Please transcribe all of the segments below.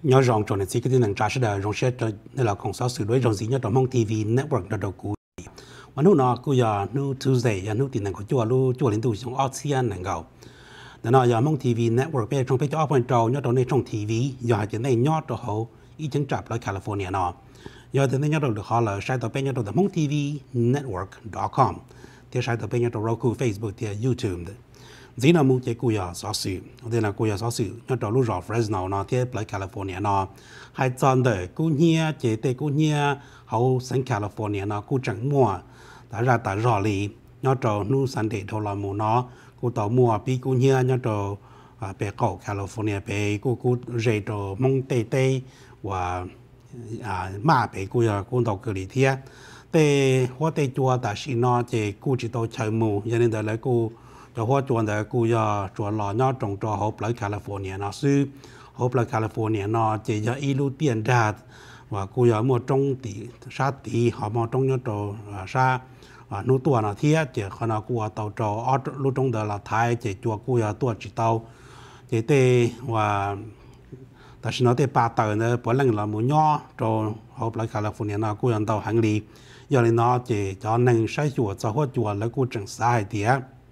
nhớ rằng cho nên chỉ cái năng trả sẽ là rong sẽ cho nên là công sở xử lý rong gì nhớ trong mong TV network đó đầu cú mà lúc nào cứ giờ lúc Tuesday giờ lúc tiền năng có chùa liên tục trong ASEAN năng gạo đó là giờ mong TV network bây trong bây giờ bên trong nhớ trong này trong TV giờ hai cái này nhớ trong hậu ý chứng chập lại California nó giờ thì nhớ trong được họ là sai tờ bên nhớ trong mong TV network.com thì sai tờ bên nhớ trong Roku Facebook thì YouTube dĩ nào muốn chơi cùi ở sự, đây là cùi ở sự, nhớ trong lúc rõ Fresno nó tiếp lại California nó, hay chọn đời cùi nhia chế tê cùi nhia hậu sang California nó cùi chẳng mua, đã ra tại rõ lì, nhớ trong nu san để thâu làm mù nó, cùi tàu mua pi cùi nhia nhớ trong bể cầu California bể cùi rễ trong mông tê tê và mà bể cùi tàu cử lý thiê, tê hoa tê chua tại xin nó chế cùi chỉ tàu chơi mù, cho nên đời lại cùi cho hoa chuan đời cú giờ chuan lò nhớ trồng cho hộp lại California nó sư hộp lại California nó chỉ giờ ilu tiền ra và cú giờ một trong tỷ sát tỷ họ một trong nhớ trồng sa nô tua nó thiệt chỉ khi nào cú tàu trò ở lúc trong đời là Thái chỉ chùa cú giờ tua chỉ tàu chỉ tê vàแต่ฉันเอาแต่ปลาเตอร์เนี่ยปวดหลังเราหมูย่อจนเขาไปแคลิฟอร์เนียนะกูยันเตาหังลีอย่างนี้เนาะจะจอหนึ่งใช้จวดจะหัวจวดแล้วกูจังสายเดีย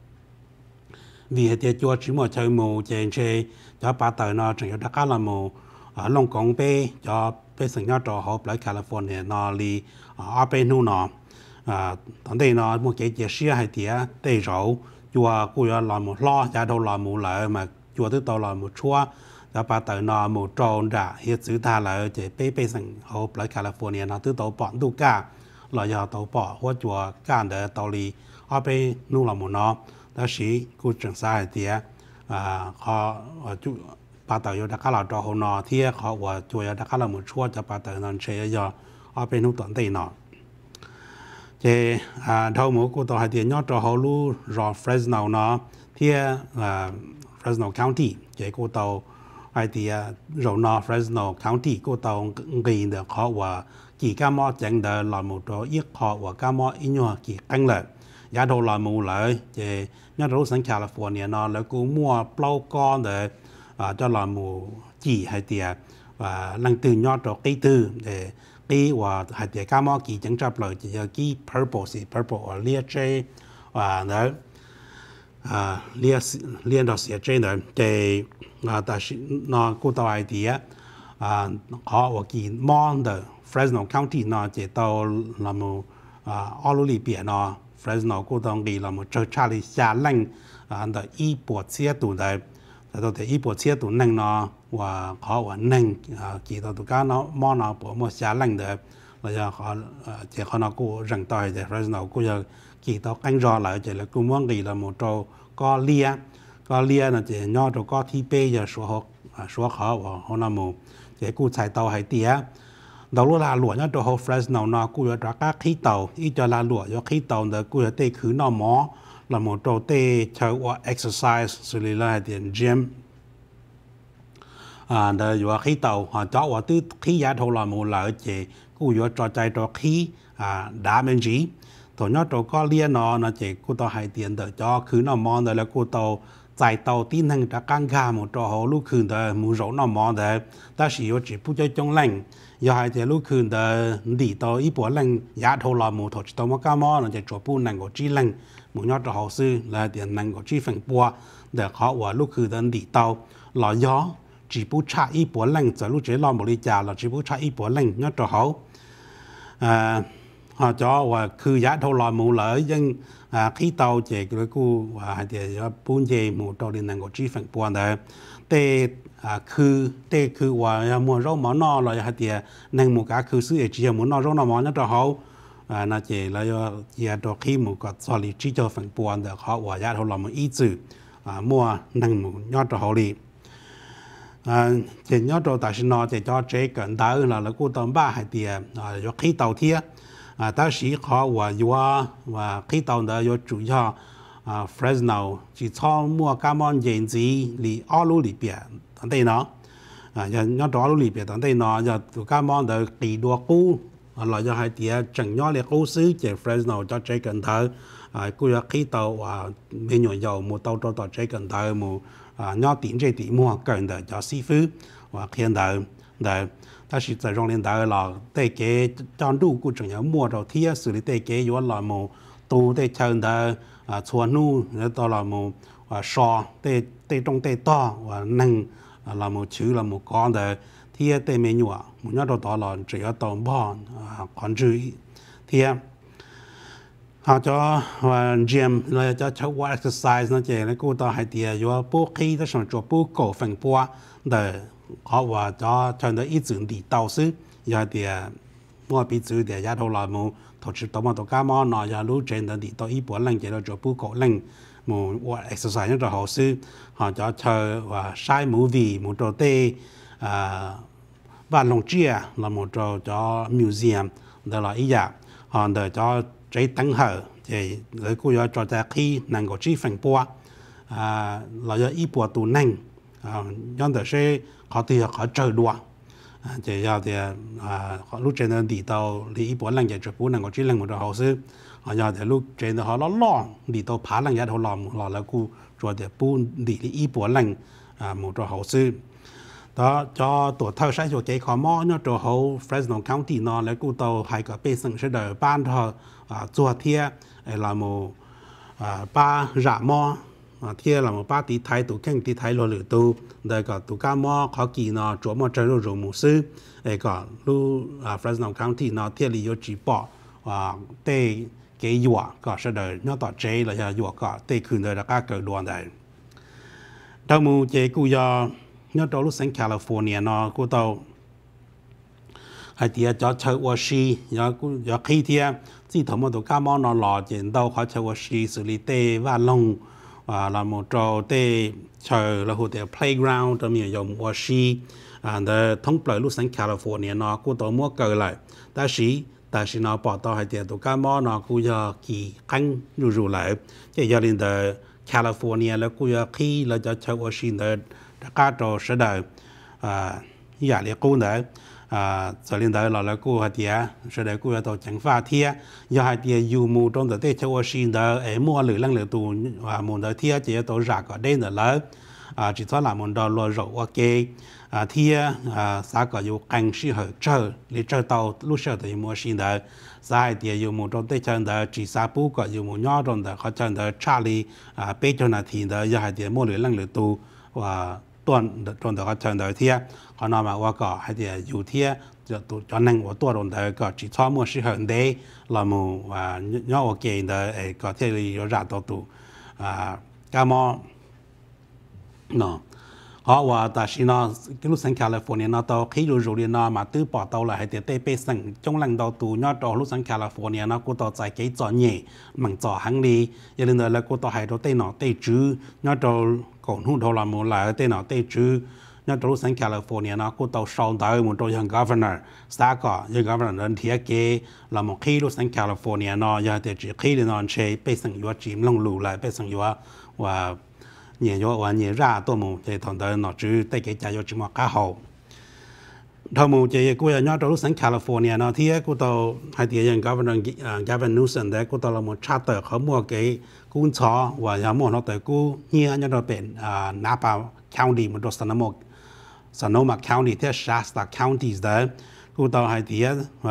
vì thế cho chỉ một chơi mù chơi chơi cho ba tờ nó chẳng có đặc cả là mù ở Long Cong Bay cho bây giờ nhớ trò hộp lại California nó li ở bên nu nó thằng đây nó một cái chia sẻ hay tiếc đây rồi chùa cô làm một lo gia đâu làm một lợi mà chùa thứ tàu làm một chúa cho ba tờ nó một tròn đã hiện sự ta là chơi bây giờ hộp lại California nó thứ tàu bọn tu cả là giờ tàu bỏ hoặc chùa cả để tàu li ở bên nu là một nó đó sĩ cô chẳng sai thì họ chú bà tàu yêu đặc cả cho họ nọ thì họ và chui đặc cả một chúa cho bà tàu nên sẽ do ở bên nút tuần tây nọ thì đầu mỗi cô tàu hay thì nhớ cho họ lu rõ Fresno nọ thì Fresno County thì cô tàu hay thì rồi nọ Fresno County cô tàu ghi được họ và chỉ cả mò chẳng được là một chỗ ít họ và cả mò ít nhau chỉ căng lại giá đầu là mù lại thì nhớ đâu sang California nó là cứ mua plau con để cho là mù chỉ hay tiệt và lần từ nhớ cho cái từ để cái và hay tiệt cá mò kỳ chẳng chấp lời chỉ cái purple ở lia chơi và nữa lia đó sẽ chơi nữa thì ta nó cô tao hay tiệt họ và kỳ mon the Fresno County nó chỉ tao là mù ở lối biển nó Fresno cô tông đi là một chỗ Charlie xa lạnh anh ta y bộ xe tủ đấy tôi thấy y bộ xe tủ nâng nó và họ và nâng chỉ tao tụi cá nó mò nó bộ một xa lạnh đấy là giờ họ chỉ họ nó cô răng tỏi để Fresno cô giờ chỉ tao canh rò lại chỉ là cô muốn đi là một chỗ có lia là chỉ nhỏ chỗ có thi bê giờ số họ và họ làm một chỉ cô chạy tàu hay tía đầu lúc là lụa nhá cho hồ Fresno nó cú ở các khí tàu ít cho là lụa cho khí tàu để cú ở tây khứ nó mỏ là một chỗ tây chơi qua exercise xử lý lại tiền gym để vừa khí tàu họ cho qua từ khí giá thâu là một lợi chỉ cú vừa cho chạy cho khí đá bên gì thôi nhá cho có liên nó chỉ cú tàu hay tiền để cho khứ nó mỏ để là cú tàu chạy tàu tin hàng đã căng ga một chỗ hồ lúc khứ để mua rau nó mỏ để ta chỉ có chỉ phụ cho trong lành giờ hai thì lúc khứ để đi tàu ít bộ lành giá thâu là một thôi tàu mà cá mò nó chỉ chỗ bu năng của chi lành một nhát hồ sư là tiền năng của chi phần bùa để họ và lúc khứ để đi tàu là gió chỉ bu cha ít bộ lành giờ lúc chế lo một ly trà là chỉ bu cha ít bộ lành nhát hồ họ cho và khứ giá thâu là một lợi nhưng khi tàu chỉ cái cô và hai thì buôn về một trò điện năng của chi phần bùa để tê khứ và mua rau món nó là hai thì năng một cái khứ xứ chỉ muốn nó rau nó món nó cho họ nó chỉ là chỉ cho khi một cái xử lý chỉ cho phần buồn để họ và giá họ làm một ít chữ mua năng một nhớ cho họ đi chỉ nhớ cho tại sao nó chỉ cho chế cận tới là cô tôm ba hai thì cho khi tàu thiê ta sĩ họ và khi tàu đó do chủ yếu Fresno chỉ cho mua cá món gì gì li ở lối biển tận đây nó nhớ đó lối biển tận đây nó giờ tụi cá món đó kỳ đua cũ là do hai tia chẳng nhớ là cố xứ chế Fresno cho chế cần thơ cô là khi tàu bên nhỏ dầu một tàu cho chế cần thơ một nhớ tiền chế tỷ mua cần để cho sĩ phứ và hiện tại đấy ta chỉ tại trong liên đại là tây kế trong đủ của trường nhà mua đầu tiên xử lý tây kế yếu là một tu tây chân đã xóa nu đó là một sò tây trong tây to và nâng là một chữ là một con để thì tây mấy nhựa một nhát đó là chỉ có tàu bò còn chữ thì họ cho gym là cho what exercise nó chỉ là cô ta hay thì yếu bố khí đó xong cho bố cổ phần bố để họ và cho nó ít dừng đi tàu sư giờ thì mua bị chữ thì giá thầu là một tổ chức tàu mà tàu cá mà nó giờ lúc trên đó đi tàu ít bữa lần chỉ là cho bố cổ lần một what exercise nó cho họ sư họ cho chơi và sai movie một trò tê và lòng chia là một trò cho museum đó là ý dạng họ để cho trái tăng hở thì người cô giáo cho ta khi năng có chi phần bùa là do ít bùa tù năng nhân để sẽ họ thì họ chơi đùa chỉ giờ thì họ lúc trên đó đi tàu thì ít bùa năng chỉ chụp bùa năng có chi năng một trò hậu sư họ giờ thì lúc trên đó họ lo đi tàu phá năng giá họ làm là cô cho thì bùa đi ít bùa năng một trò hậu sư đó cho tổ thơ sai cho cái khó mò nhớ trò hậu Fresno County nó lấy cô tàu hay có bê sừng sẽ đợi ban thờ chùa thia là một ba rạ mò thia là một ba tí thái tụ kênh tí thái lò lửa tụ đời có tụ ca mò khó kỳ nó chỗ mò chơi rồi một sư để có lu Fresno County nó thia lý do chỉ bỏ tê cái dọa có sẽ đợi nhớ tỏ chế là dọa có tê khử đời là các cờ đoàn đấy đâu mù chế cụ do nhớ đó lúc sang California nó cô tàu hay thì cho chơi washi giờ khi thì chỉ thầm một tổ cá mò nó lò trên đâu họ chơi washi xử lý tê và lông và là một trò tê chơi là hồ tê playground trong nhiều dùng washi để thông bởi lúc sang California nó cô tàu mua cờ lại ta sĩ nó bỏ tàu hay thì tổ cá mò nó cô giờ kỳ khăn rủ lại chỉ giờ đến từ California là cô giờ khi là cho chơi washi để các trò sẽ đợi giả liệt cô đấy giờ lên tới là cô hạt tía sẽ đợi cô tàu chẳng pha thia giờ hạt tía dù mù trong thời tiết châu Âu đó mua lửa lăng lửa tù và một đời thia chỉ tàu rạc ở đây nữa chỉ thoát là một đò lúa rậu ok thia xã có dù cảnh sĩ hở chờ để chờ tàu lúc sau thì mua xin đó xã hạt tía dù mù trong tết chân đó chỉ xã bù có dù mù nhỏ trong đó họ chân đó Charlie bê cho là thì đó giờ hạt tía mua lửa lăng lửa tù và tuần đó chân đó thia họ nói mà qua cỏ hay thì dù thia cho nên của tôi đồng thời có chỉ cho mua sĩ hận đấy là một và nhỏ ok đó có thể là ra tụ cà mò nó họ và ta chỉ nó cái lúc sang California nó tàu khi rồi nó mà từ bỏ tàu là hay thì tây bên sang trong làng tàu tù nhỏ tàu lúc sang California nó cũng tàu chạy cái giỏ nhẹ bằng giỏ hàng đi cho nên là cũng tàu hay tàu tây nó tây chứ nhỏ tàu còn hung đầu là một lại tây nó tây chứ nhớ trong sang California nó cũng tàu sau đó một trong những governor xã có những governor nên thiết kế là một khi lúc sang California nó giờ thì chỉ khi nó chơi bên sang yếu chìm lông lù lại bên sang yếu và nhiều và nhiều ra tôi một thì thằng đó nó chỉ tay cái chạy cho mà cá hậu thằng một thì cô nhớ trong sang California nó thiết cô tàu hay thì những governor Gavin Newsom đấy cô tàu là một charter họ mua cái cuốn chó và nhà mua nó tới cô nhớ nhớ nó bên Napa County một đôi Sonoma County, thế Shasta County đấy, cô tàu hay thì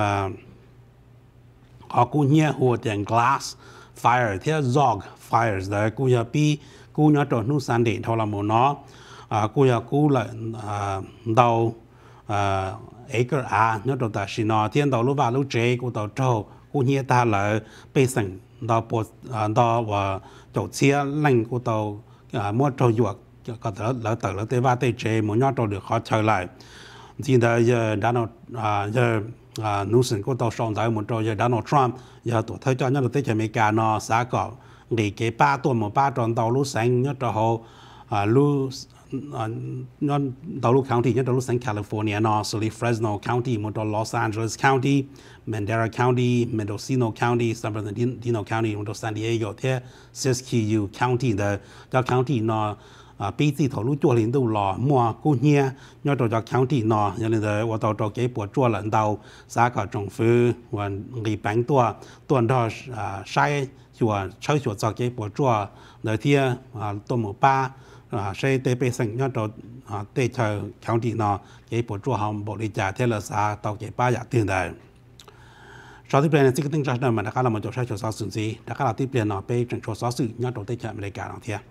họ cũng nhớ hồ tiền glass fire, thế zog fires đấy, cô giờ bị cô nhớ trong nước sản điện thôi là một nó, cô giờ cô lại đầu acre nhớ trong ta xin nó, thiên đầu lúc vào lúc chế cô tàu trâu, cô nhớ ta là bây giờ đầu bộ đầu và chỗ xe lạnh cô tàu mua trâu ruột có thể là tự là tây ba tây chế muốn nhớ cho được họ trở lại thì giờ Donald Newsom có tàu song tới một trò giờ Donald Trump giờ tuổi thời cho nhớ được tới America nó xã có nghỉ cái ba tuần một ba tròn tàu lúc sáng nhớ cho họ lúc nhớ tàu lúc county nhớ tàu lúc sáng California nó xử lý Fresno County một trò Los Angeles County Madera County Mendocino County San Bernardino County một trò San Diego thế Siskiyou County đó cho county nó bây giờ thầu lúa chua liền đâu lò mua cô nhia nhớ cho county nó cho nên là 我到这给播做了到啥个政府我给办多到晒就说抽学做给播做那天多么巴 sẽ tê bê sinh nhớ đồ tê chờ county nó cái bộ chùa hồng bộ đi trả thế là xa tàu cái ba giả tiền đấy sau tiếp đến thì cái tính ra mà đã là một chỗ sai chỗ sao xử gì đã là tiếp đến nó bê trận chỗ sao xử nhớ đồ tê chờ mà lấy cả nó thiệt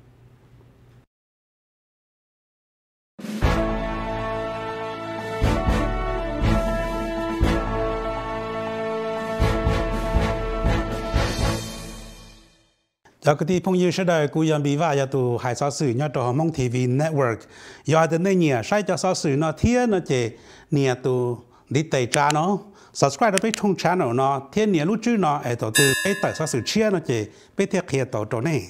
cho cái phong yêu sẽ đời cú yên bị vạ ya tu hải sao sử nhớ trò mong TV network giờ đến đây nhỉ sai cho sao sử nó thiên nó chỉ nhỉ tu đi tây cha nó subscribe đến trong channel nó thiên nhỉ lúc trước nó ở tổ từ cái tại sao sử chia nó chỉ biết thiệt kia tổ tổ này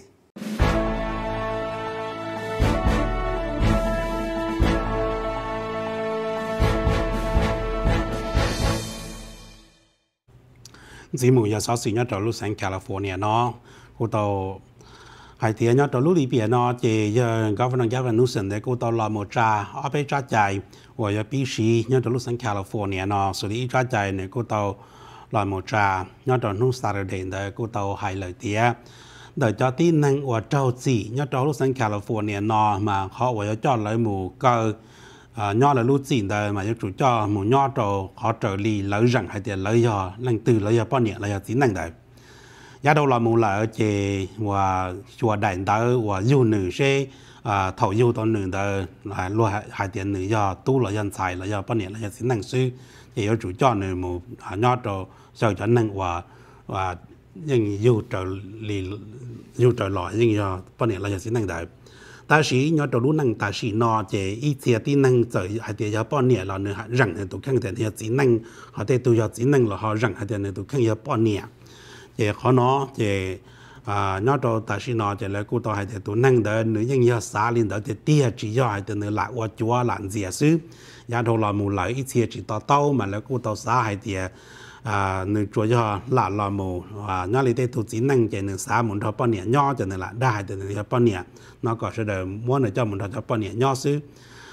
chỉ muốn ya sao sử nhớ trò lúc sang California nó cô tàu hai tiếng nhớ tàu lúc đi biển nó chỉ governor Gavin Newsom để cô tàu làm một trà ở bên trà chạy và giờ BC nhớ tàu lúc sang California nó xử lý trà chạy này cô tàu làm một trà nhớ tàu lúc Saturday để cô tàu hai lời tiếng để cho tin năng và trâu chỉ nhớ tàu lúc sang California nó mà họ và cho lấy một cơ nhớ là lúc chỉ để mà chủ cho một nhớ tàu họ trở lì lấy rằng hai tiếng lấy giờ lần từ lấy giờ bao nhiêu lấy giờ tính năng đấy giá đâu là một là chế và chùa đại đạo và du nữ sẽ thầu du tao nữ đó là lo hai tiền nữ do tu là dân xài là do bao nhiêu là do sinh năng sư thì ở chủ cho nữ một nhớ đồ sau cho năng và những du trở lì du trở lỏi những do bao nhiêu là do sinh năng đại ta sĩ nhớ đồ lúc năng ta sĩ nọ chế ít tiền tin năng tới hai tiền do bao nhiêu là nữ rằng thì tụ khang tiền thì sinh năng họ thì tụ do sinh năng là họ rằng hai tiền tụ khang do bao nhiêu chế khó nó chế nhớ đồ ta sĩ nó chế là cô tao hay để tụ năng đỡ nữ nhân giờ xả lên đỡ để tia chỉ do hay để nữ lại qua chúa làm gì xứ nhà đồ là một lợi ít chia chỉ tao mà là cô tao xả hay để nữ chúa do là một nhớ lấy để tụ chỉ năng chế nữ xả muốn thọ bao nhiêu nhớ chế nữ lại đa hay để nữ bao nhiêu nó có sẽ được muốn để cho muốn thọ cho bao nhiêu nhớ xứ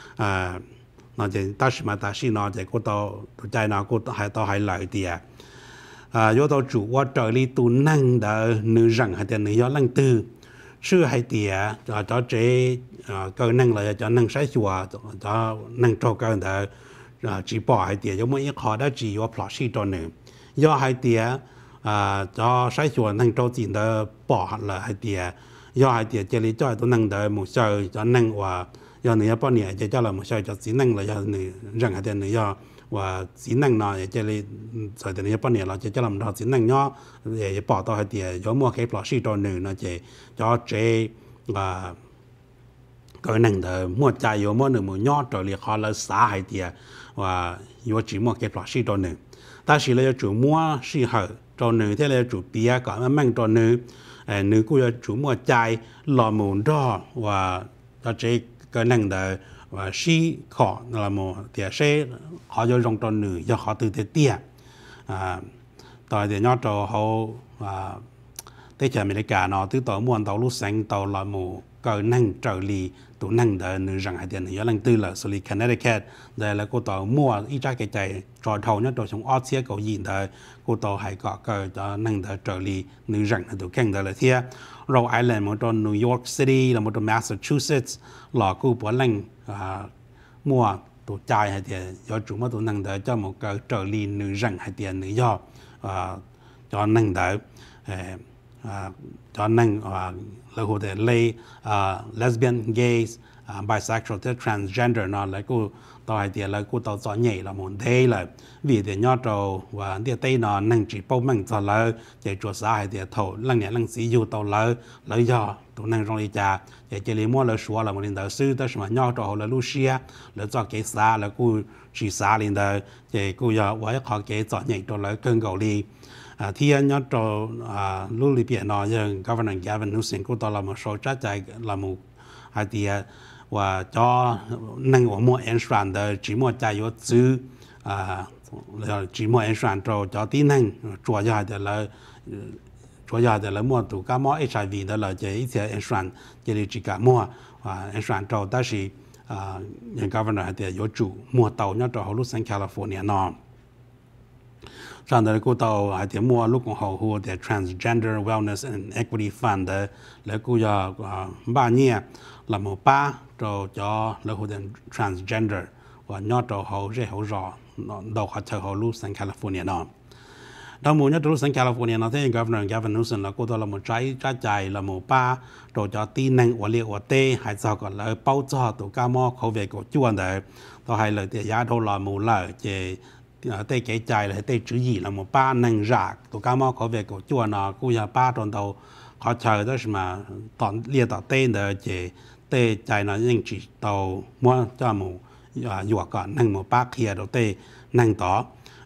nó chế ta sĩ nó chế cô tao tụ chạy nó cô tao hay lợi thì do tao chủ qua trời đi tu năng đã nữ rằng hay tiền nữ do lăng tư sư hay tiền cho chế cơ năng là cho năng sai chùa cho năng cho cơ đã chỉ bỏ hay tiền giống như họ đã chỉ qua plot sheet cho nữ do hay tiền cho sai chùa năng cho tiền đã bỏ là hay tiền do hay tiền chỉ lý cho tu năng đã một sợi cho năng và do nữ bao nhiêu chỉ cho là một sợi cho chỉ năng là do nữ rằng hay tiền nữ do và chỉ năng nó chỉ là thời điểm này bao nhiêu là chỉ cho làm đó chỉ năng nhỏ để bỏ tao hay tiền giống mua cái plot sheet cho nữ nó chỉ cho chế và cái năng đó mua trái giống mua nữ mua nhỏ trở lại họ là xả hay tiền và yếu chỉ mua cái plot sheet cho nữ ta chỉ là chủ mua xí hở cho nữ thế là chủ bia cả mà mang cho nữ nữ cũng là chủ mua trái lò mồn đó và cho chế cái năng đó và sĩ khó là một địa sẽ họ cho dùng cho nữ do họ từ thế tiệt tại để nhớ cho họ tới chợ America nó từ tàu muôn tàu lúc sáng tàu là một cái năng trở lì tụ năng để nữ rằng hai tiền nữ lần tư là xử lý Connecticut đây là cô tàu mua ít ra cái chạy trò thầu nhất trong Australia cầu gì để cô tàu hay có cái cho năng để trở lì nữ rằng là tụ keng để là thiệt Rhode Island một trong New York City là một trong Massachusetts là cô bỏ lệnh mua tụ chạy hay tiền do chúng mà tụ năng để cho một cái trở lì nữ rằng hay tiền nữ do cho năng để cho năng là cô để lấy lesbian, gays, bisexual, transgender nó là cô tao hay tiền là cô tao chọn nhảy là một thế là vì để nhớ trâu và địa tây nó năng chỉ bao mang cho là để chuột xã hay tiền thầu lăng nhẹ lăng sĩ du tao là do tụ năng trong đi trà để chỉ lấy mua là số là một linh đạo sư đó mà nhớ trâu là Lucia là cho cái xã là cô chỉ xã linh đạo để cô giờ với họ cái chọn nhảy cho là cơn cầu đi thì anh nhớ cho lúc đi biển nó như Governor Gavin Newsom cô tao là một số trái chạy là một hai tiền và cho năng của mua insurance chỉ mua chạy yếu chứ chỉ mua insurance cho tí năng chùa giờ là mua tụ cá mỏ HIV đó là chỉ ít insurance chỉ cả mua insurance cho ta chỉ những governor thì yếu chủ mua tàu nhớ cho họ lúc sang California nó Trong đó cô tàu hay thì mua lúc còn hậu hùa thì Transgender Wellness and Equity Fund để lấy cô giờ ba nhia là một ba rồi cho lấy hùa đến transgender và nhớ trâu hậu dễ hậu rõ đầu họ chờ hậu lúc sang California nó. Đầu mùa nhất lúc sang California nó thấy Governor Gavin Newsom là cô tàu là một trái chạy là một ba rồi cho tin năng và liệu và tê hay sao còn là bao cho tụ ca mò khẩu về của chuan đấy tôi hay lời thì giá đâu là một lời chỉ tê cái chạy là tê chữ gì là một ba năng rạc tụ ca mò khẩu về của chuan nó cô nhà ba tuần đầu họ chờ đó mà toàn liệt tao tên đấy chỉ tê chạy nó nhưng chỉ tàu mua cho một dọa còn năng một ba kia đầu tê năng đó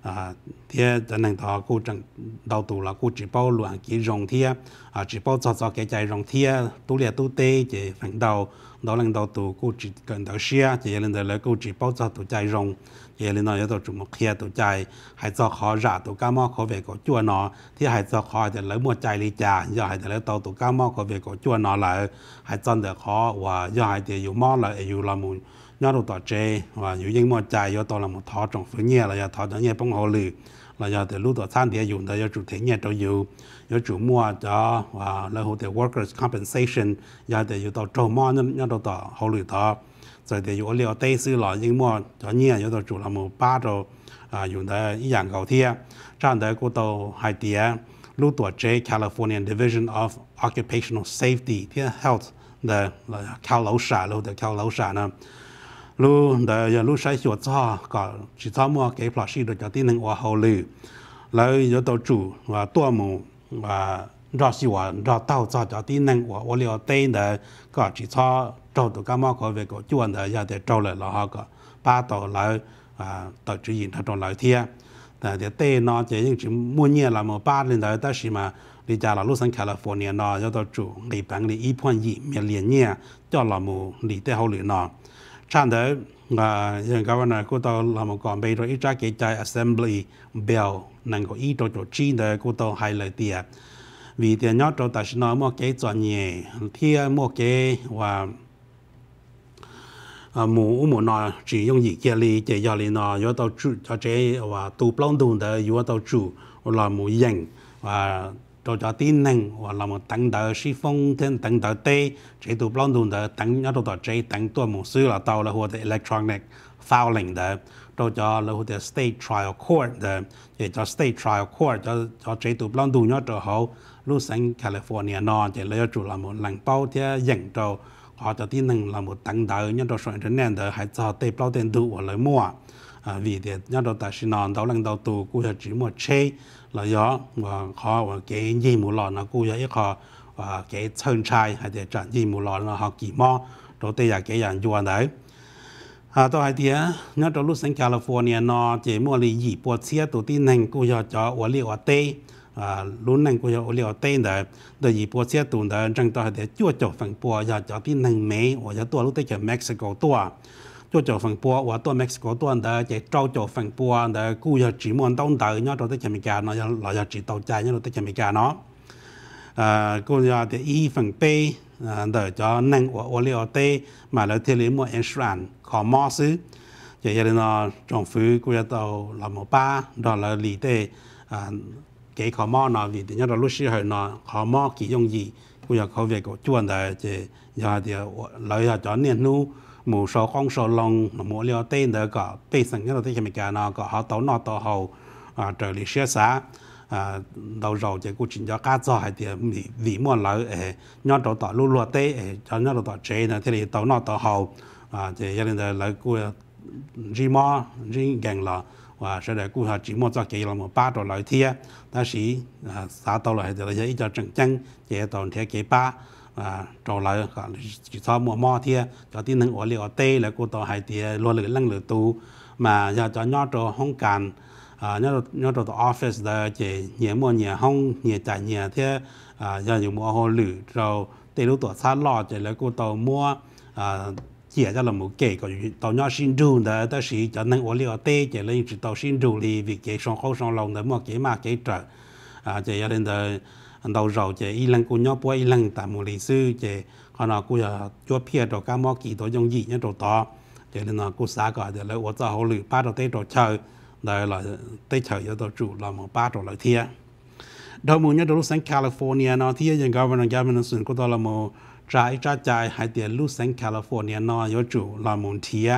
thì năng đó cô chẳng đầu tụ là cô chỉ bao luận cái rong thia chỉ bao cho cái chạy rong thia tu liệt tu tê chỉ phẳng đầu đó là đầu tụ cô chỉ cần đầu xia chỉ lên đây là cô chỉ bao cho tụ chạy rong chỉ lên nói cho tụ một kia tụ chạy hay cho khó ra tụ cá mò khó về của chua nó thì hay cho khó thì lấy một chạy đi trả giờ hay thì lấy tàu tụ cá mò khó về của chua nó lại hay chân được khó và giờ hay thì dùng mò lại dùng là một nhớ đồ tỏ chế và dùng những một chạy do tàu là một thọ trong phương nhẹ là thọ trong nhẹ bông hồ lử là giờ thì lúc đó餐碟用的要主题nhẹ都有主mua cho và là hồ thì workers compensation giờ thì dùng tàu trâu mò nhớ đồ tỏ hồ lử thọ rồi thì dùng liệu tây sư là những mua cho nhẹ do tàu chủ là một ba đồ dùng的一样高铁这样的过到海底lúc tuổi chế California Division of Occupational Safety ที่ Health 的靠楼啥路的靠楼啥呢lúc的lúc sai chuột cho có chỉ cho mua cái plot sheet được cho tin năng hoa hậu lử lấy cho tàu chủ và tua mù và rõ xí và rõ tàu cho tin năng hoa liệu tên de có chỉ cho trâu tụ cá mò có về có chuột de giờ để trâu lại là họ có ba tàu lại tàu chỉ nhìn thật trâu lại thiaแต่เต้นอจะยังจะมุ่งเนี่ยละมั่วป้าเลยแต่สิมาดิจาละลูกสังแคลิฟอร์เนียนอจะต้องจู่ในแบงค์ลี1.2 millionเนี่ยจะละมั่วลีเต้เขาหรือนอฉันเด้ยังก็ว่านะกูต้องละมั่วก่อนไปโดยอีจ้าเกจ assembly bill นั่นก็อีตัวจุดจีนเด้กูต้องให้เลยเตียวิธียอดตัวแต่สินอมั่วเกจตัวเนี่ยเที่ยมั่วเกว่าmù nọ chỉ dùng gì kia li chỉ giờ li nọ yếu tàu chủ cho chế và tu plong tu de yếu tàu chủ là mù dành và cho tin năng và là một tăng đỡ si phong thêm tăng đỡ tê chế tu plong tu de tăng nhớ tàu chế tăng tua mù sư là tàu là hồ the electronic filing de cho là hồ the state trial court de để cho state trial court cho chế tu plong tu nhớ cho hậu lúc sang California nọ chỉ lấy chủ là một làng bao thế dành cho họ cho tin rằng là một tăng đời nhân đồ soạn trên nền đời hãy cho tê bao tiền đủ ở lời mua vì thế nhân đồ tại sinh non đầu lần đầu tù cô chỉ một chế là do và họ cái gì một lọ nó cô ít họ cái chân trai hay để chọn gì một lọ nó họ kỳ mò đầu tiên là cái dạng chuan đấy tôi hay tiếc nhân đồ lúc sang California nó chỉ mua lì gì bột xía tụ tin rằng cô cho ở liệu ở tê lúc này cô có liệu tên đấy đời gì bữa xe tuần đấy trong đó để chúa chầu phần bùa giờ cho tin năng mấy và giờ tôi lúc tới Mexico tua chúa chầu phần bùa và tôi Mexico tua đấy chỉ trâu chầu phần bùa đấy cô giờ chỉ muốn đông đời nhớ tôi tới America nó là giờ chỉ tàu chạy nhớ tôi tới America nó cô giờ để y phần B để cho năng và liệu tê mà lại theo mua insurance khó mua xứ vậy nên nó trong phủ cô giờ tàu là một ba đó là lý tê cái khó mò nó vì nhớ là lúc xưa nó khó mò kỳ dùng gì bây giờเขาvề có chuồn đấy chỉ giờ thì lấy giờ cho nên nu mù sò con sò lông mù liao tên đấy có bây giờ nhớ là tới America nó có họ tàu nó tàu hậu trở lại xưa xã đầu rồi chỉ cũng chỉ cho cá cho hay thì vì muốn lấy nhớ tàu tàu lu lu tê cho nhớ tàu chế này thì tàu nó tàu hậu chỉ cho nên là lấy cô ri mò ri gàng là và sau đó cô họ chỉ một cho cái là một ba đồ lợi thia ta sĩ xã tàu lợi thì là giấy cho trận chân chỉ tàu theo cái ba đồ lợi chỉ cho một mò thia cho tin năng ở liệu tê là cô tàu hai thia luôn lửa lăng lửa tu mà giờ cho nhớ đồ không cần nhớ đồ office là chỉ nhẹ mua nhẹ không nhẹ trả nhẹ thia giờ dùng mua hồ lửa rồi tê lúc tuổi sát lọ chỉ là cô tàu mua chỉ cho là một cái tàu nhỏ sinh trù đó ta sĩ cho nên ở liệu tê chỉ là chỉ tàu sinh trù thì việc cái song khâu song lòng đó một cái mà cái trở chỉ cho nên là đầu rồi chỉ y lăng cô nhỏ bữa y lăng tại một lý sư chỉ họ nói cô giờ chúa phía đồ cá mò kỳ đồ dùng gì nhá đồ to chỉ nên là cô xã gọi để lấy ở cho họ lử ba đồ tê đồ chơi đây là tây trời cho tôi chủ là một ba trò lợi thiệt đầu mùa nhớ đầu lúc sáng California nó thì những governor sun có đó là một trái hay tiền lúc sáng California nó có chủ là một thiệt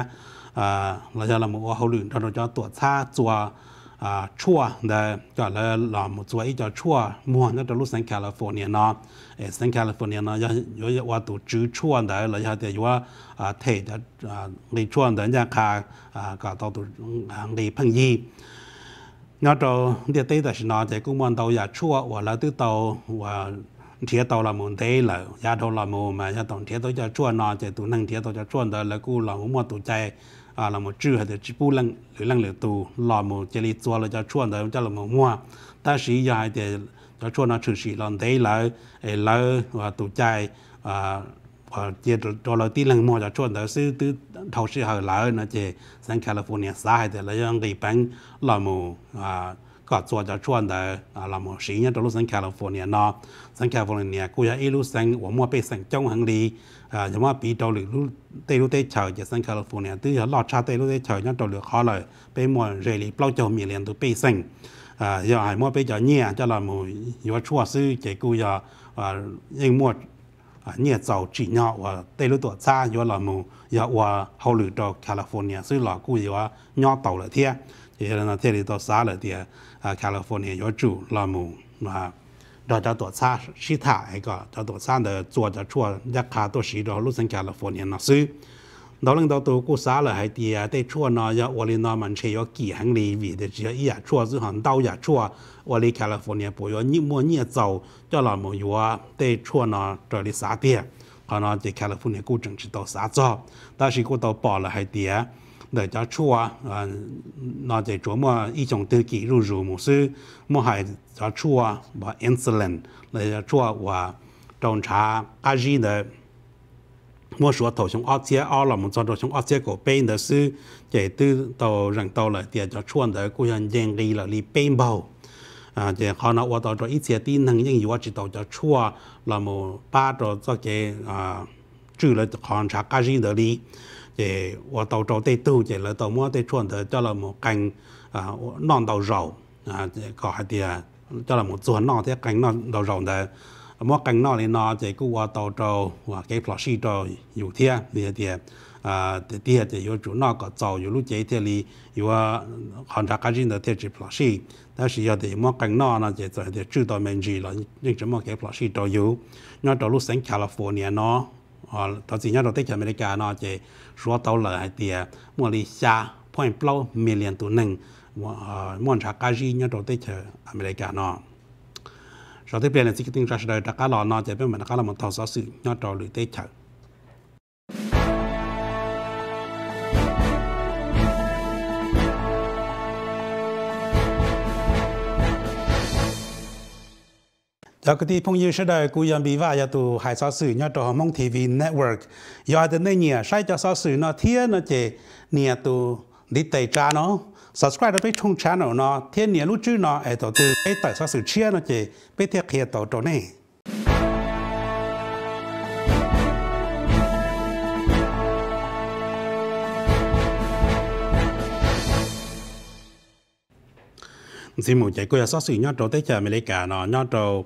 là một hậu luyện cho tuổi xa chùa chua để gọi là một chuỗi cho chua mua nó trong lúc sang California nó sang California nó có qua tụ chữ chua đấy là do thì có thể người chua đấy nhà cả cả tàu tụ người phăng gì nó trong địa tây là nó thì cũng muốn tàu nhà chua hoặc là từ tàu và thiệt tàu là một thế là nhà tàu là một mà nhà tàu thiệt tàu cho chua nó thì tụ năng thiệt tàu cho chua đấy là cũng là một tụ chạy là một chữ hay là chữ bu lăng tù là một chế lý chua là cho chua đấy cho là một mua ta sử dụng hay thì cho chua nó trừ sĩ lần thế là và tụ chạy và chế cho là tí lăng mua cho chua đấy sư từ thầu sĩ hơi lại nó chế sang California sai thì là những cái bánh là một có chua cho chua đấy là một sĩ nhất trong lúc sang California nó sang California cũng là lúc sang và mua bê sang trong hàng đi nhưng mà bị đầu lửa tây lúc tây trời ở sang California từ giờ lọt cha tây lúc tây trời nhá đầu lửa khó lời bên mua rễ li bao châu miền liền từ bê sang giờ hay mua bê giờ nhẹ cho là một yếu chua sư chỉ cứ giờ nhưng mua nhẹ giàu chỉ nhỏ và tây lúc tuổi xa yếu là một giờ và hậu lửa cho California sư là cứ yếu nhỏ tàu là thế thì là thế thì tàu xa là thì California yếu chủ là một đó choตัวซาชิถาไอ้ก็choตัวซาเด做จะชั่วยักษ์ขาตัวสีดอลูกสังแคลิฟอร์เนียนะซื้อดอลลังตัวกูซาเลยให้ดีได้ชั่วเนาะยาอลินอมันเชียกี่หังลีวีเดจะอีอ่ะชั่วซื้อหันเต้าอย่าชั่วอลิแคลิฟอร์เนียปอยนี่มัวเนี่ยเจ้าจะเราหมอยู่ว่าได้ชั่วเนาะจอลิสาเดียเขาเนาะจะแคลิฟอร์เนียกูจังจิตตัวสาจอบแต่สิกูตัวปอเลยให้ดีđể cho chua nó để chỗ mà ý trong tư kỷ rủ một sư mà hay cho chua và insulin để cho chua và trong trà cá gì để mua số thầu trong áo chế áo là một trong áo chế của bên để sư để từ tàu rằng tàu lại tiền cho chua để cô nhân dân đi là đi bên bầu để họ nóiว่าtàu cho ít chế tin năng nhưng yếu chỉ tàu cho chua là một ba cho cái trừ là còn trà cá gì để đi thì và tàu trâu tây tu thì là tàu mua tây chuẩn thì cho là một cành non tàu rầu có hai thì cho là một chuồn non thì cành non tàu rầu đấy mua cành non thì nó thì cũng qua tàu trâu và cái plastic trâuอยู่เที่ยthìอยู่chủ nó có tàuอยู่lúc chế thì liอยู่còn ra cái gì đó thì chỉ plastic但是要thì mua cành non nó thì chưa tàu mình gì là nhưng chỉ mua cái plastic trâuอยู่nó trâu lúc sáng California nó tao chỉ nhớ đầu tiên ở America nó chỉ số tàu lợi thì Malaysia point blow million tu nâng muốn trả cái gì nhớ đầu tiên ở America nó sau tiếp theo là chỉ tin ra đời đặt cá lò nó chỉ biết mình đặt cá là một tàu số sự nhớ đầu lưỡi tết chờ giờ cái phong yêu sẽ đời cú yên bị vạ giờ tụ hải sao sử nhớ trò mong TV network giờ từ nơi nhẹ sai cho sao sử nó thiên nó chỉ nhẹ tụ đi tây tra nó subscribe với trong channel nó thiên nhẹ lúc trước nó ở tổ từ cái tại sao sử chia nó chỉ biết thiệt hiện tổ chỗ này xin mời chạy cô sao sử nhớ trò tới chờ America nó nhớ trò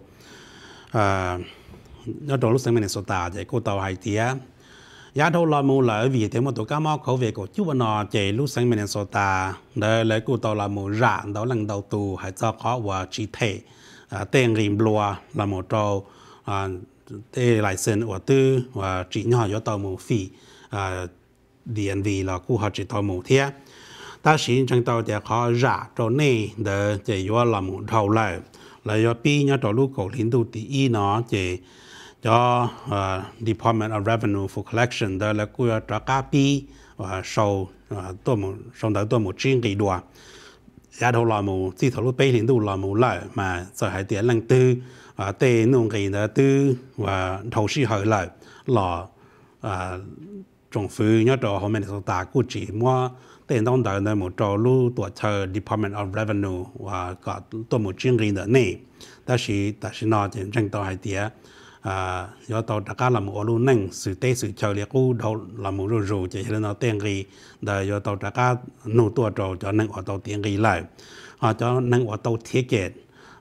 nhớ đầu lúc sáng Minnesota thì cô tàu hải tía giá thâu là mua lợi vì thế mà tụi cá mò khẩu về của chú bọn nó chạy lúc sáng Minnesota để lấy cô tàu là mua rạn đó lần đầu tù hải cho khó và chỉ thể tên rìm lùa là một trâu tên lại sinh của tư và chỉ nhỏ cho tàu mua phí DNV là cô họ chỉ tàu mua thế ta xin trong tàu thì khó rạ trâu này để chạy vô là một thầu lại là do pi nhớ trò lúc cổ liên tục thì nó chỉ cho Department of Revenue for Collection đó là của trò cá pi và sau tôi một sau đó tôi một chuyên kỳ đùa giá đầu là một chỉ thầu lúc pi liên tục là một lợi mà sở hải tiền lần tư tê nông kỳ là tư và thầu sĩ hỏi lợi là trong phủ nhớ trò hôm nay chúng ta cũng chỉ mua tên đông đời là một trò lưu tuổi thơ Department of Revenue và có tôi một chuyên ngành này, ta chỉ nói trên tranh tàu hải tía do tàu đặc cá làm một luôn nâng sự tế sự chờ liệt cũ đầu làm một rồi chỉ là nó tiền gì để do tàu đặc cá nô tua trâu cho nâng ở tàu tiền gì lại họ cho nâng ở tàu thiết kế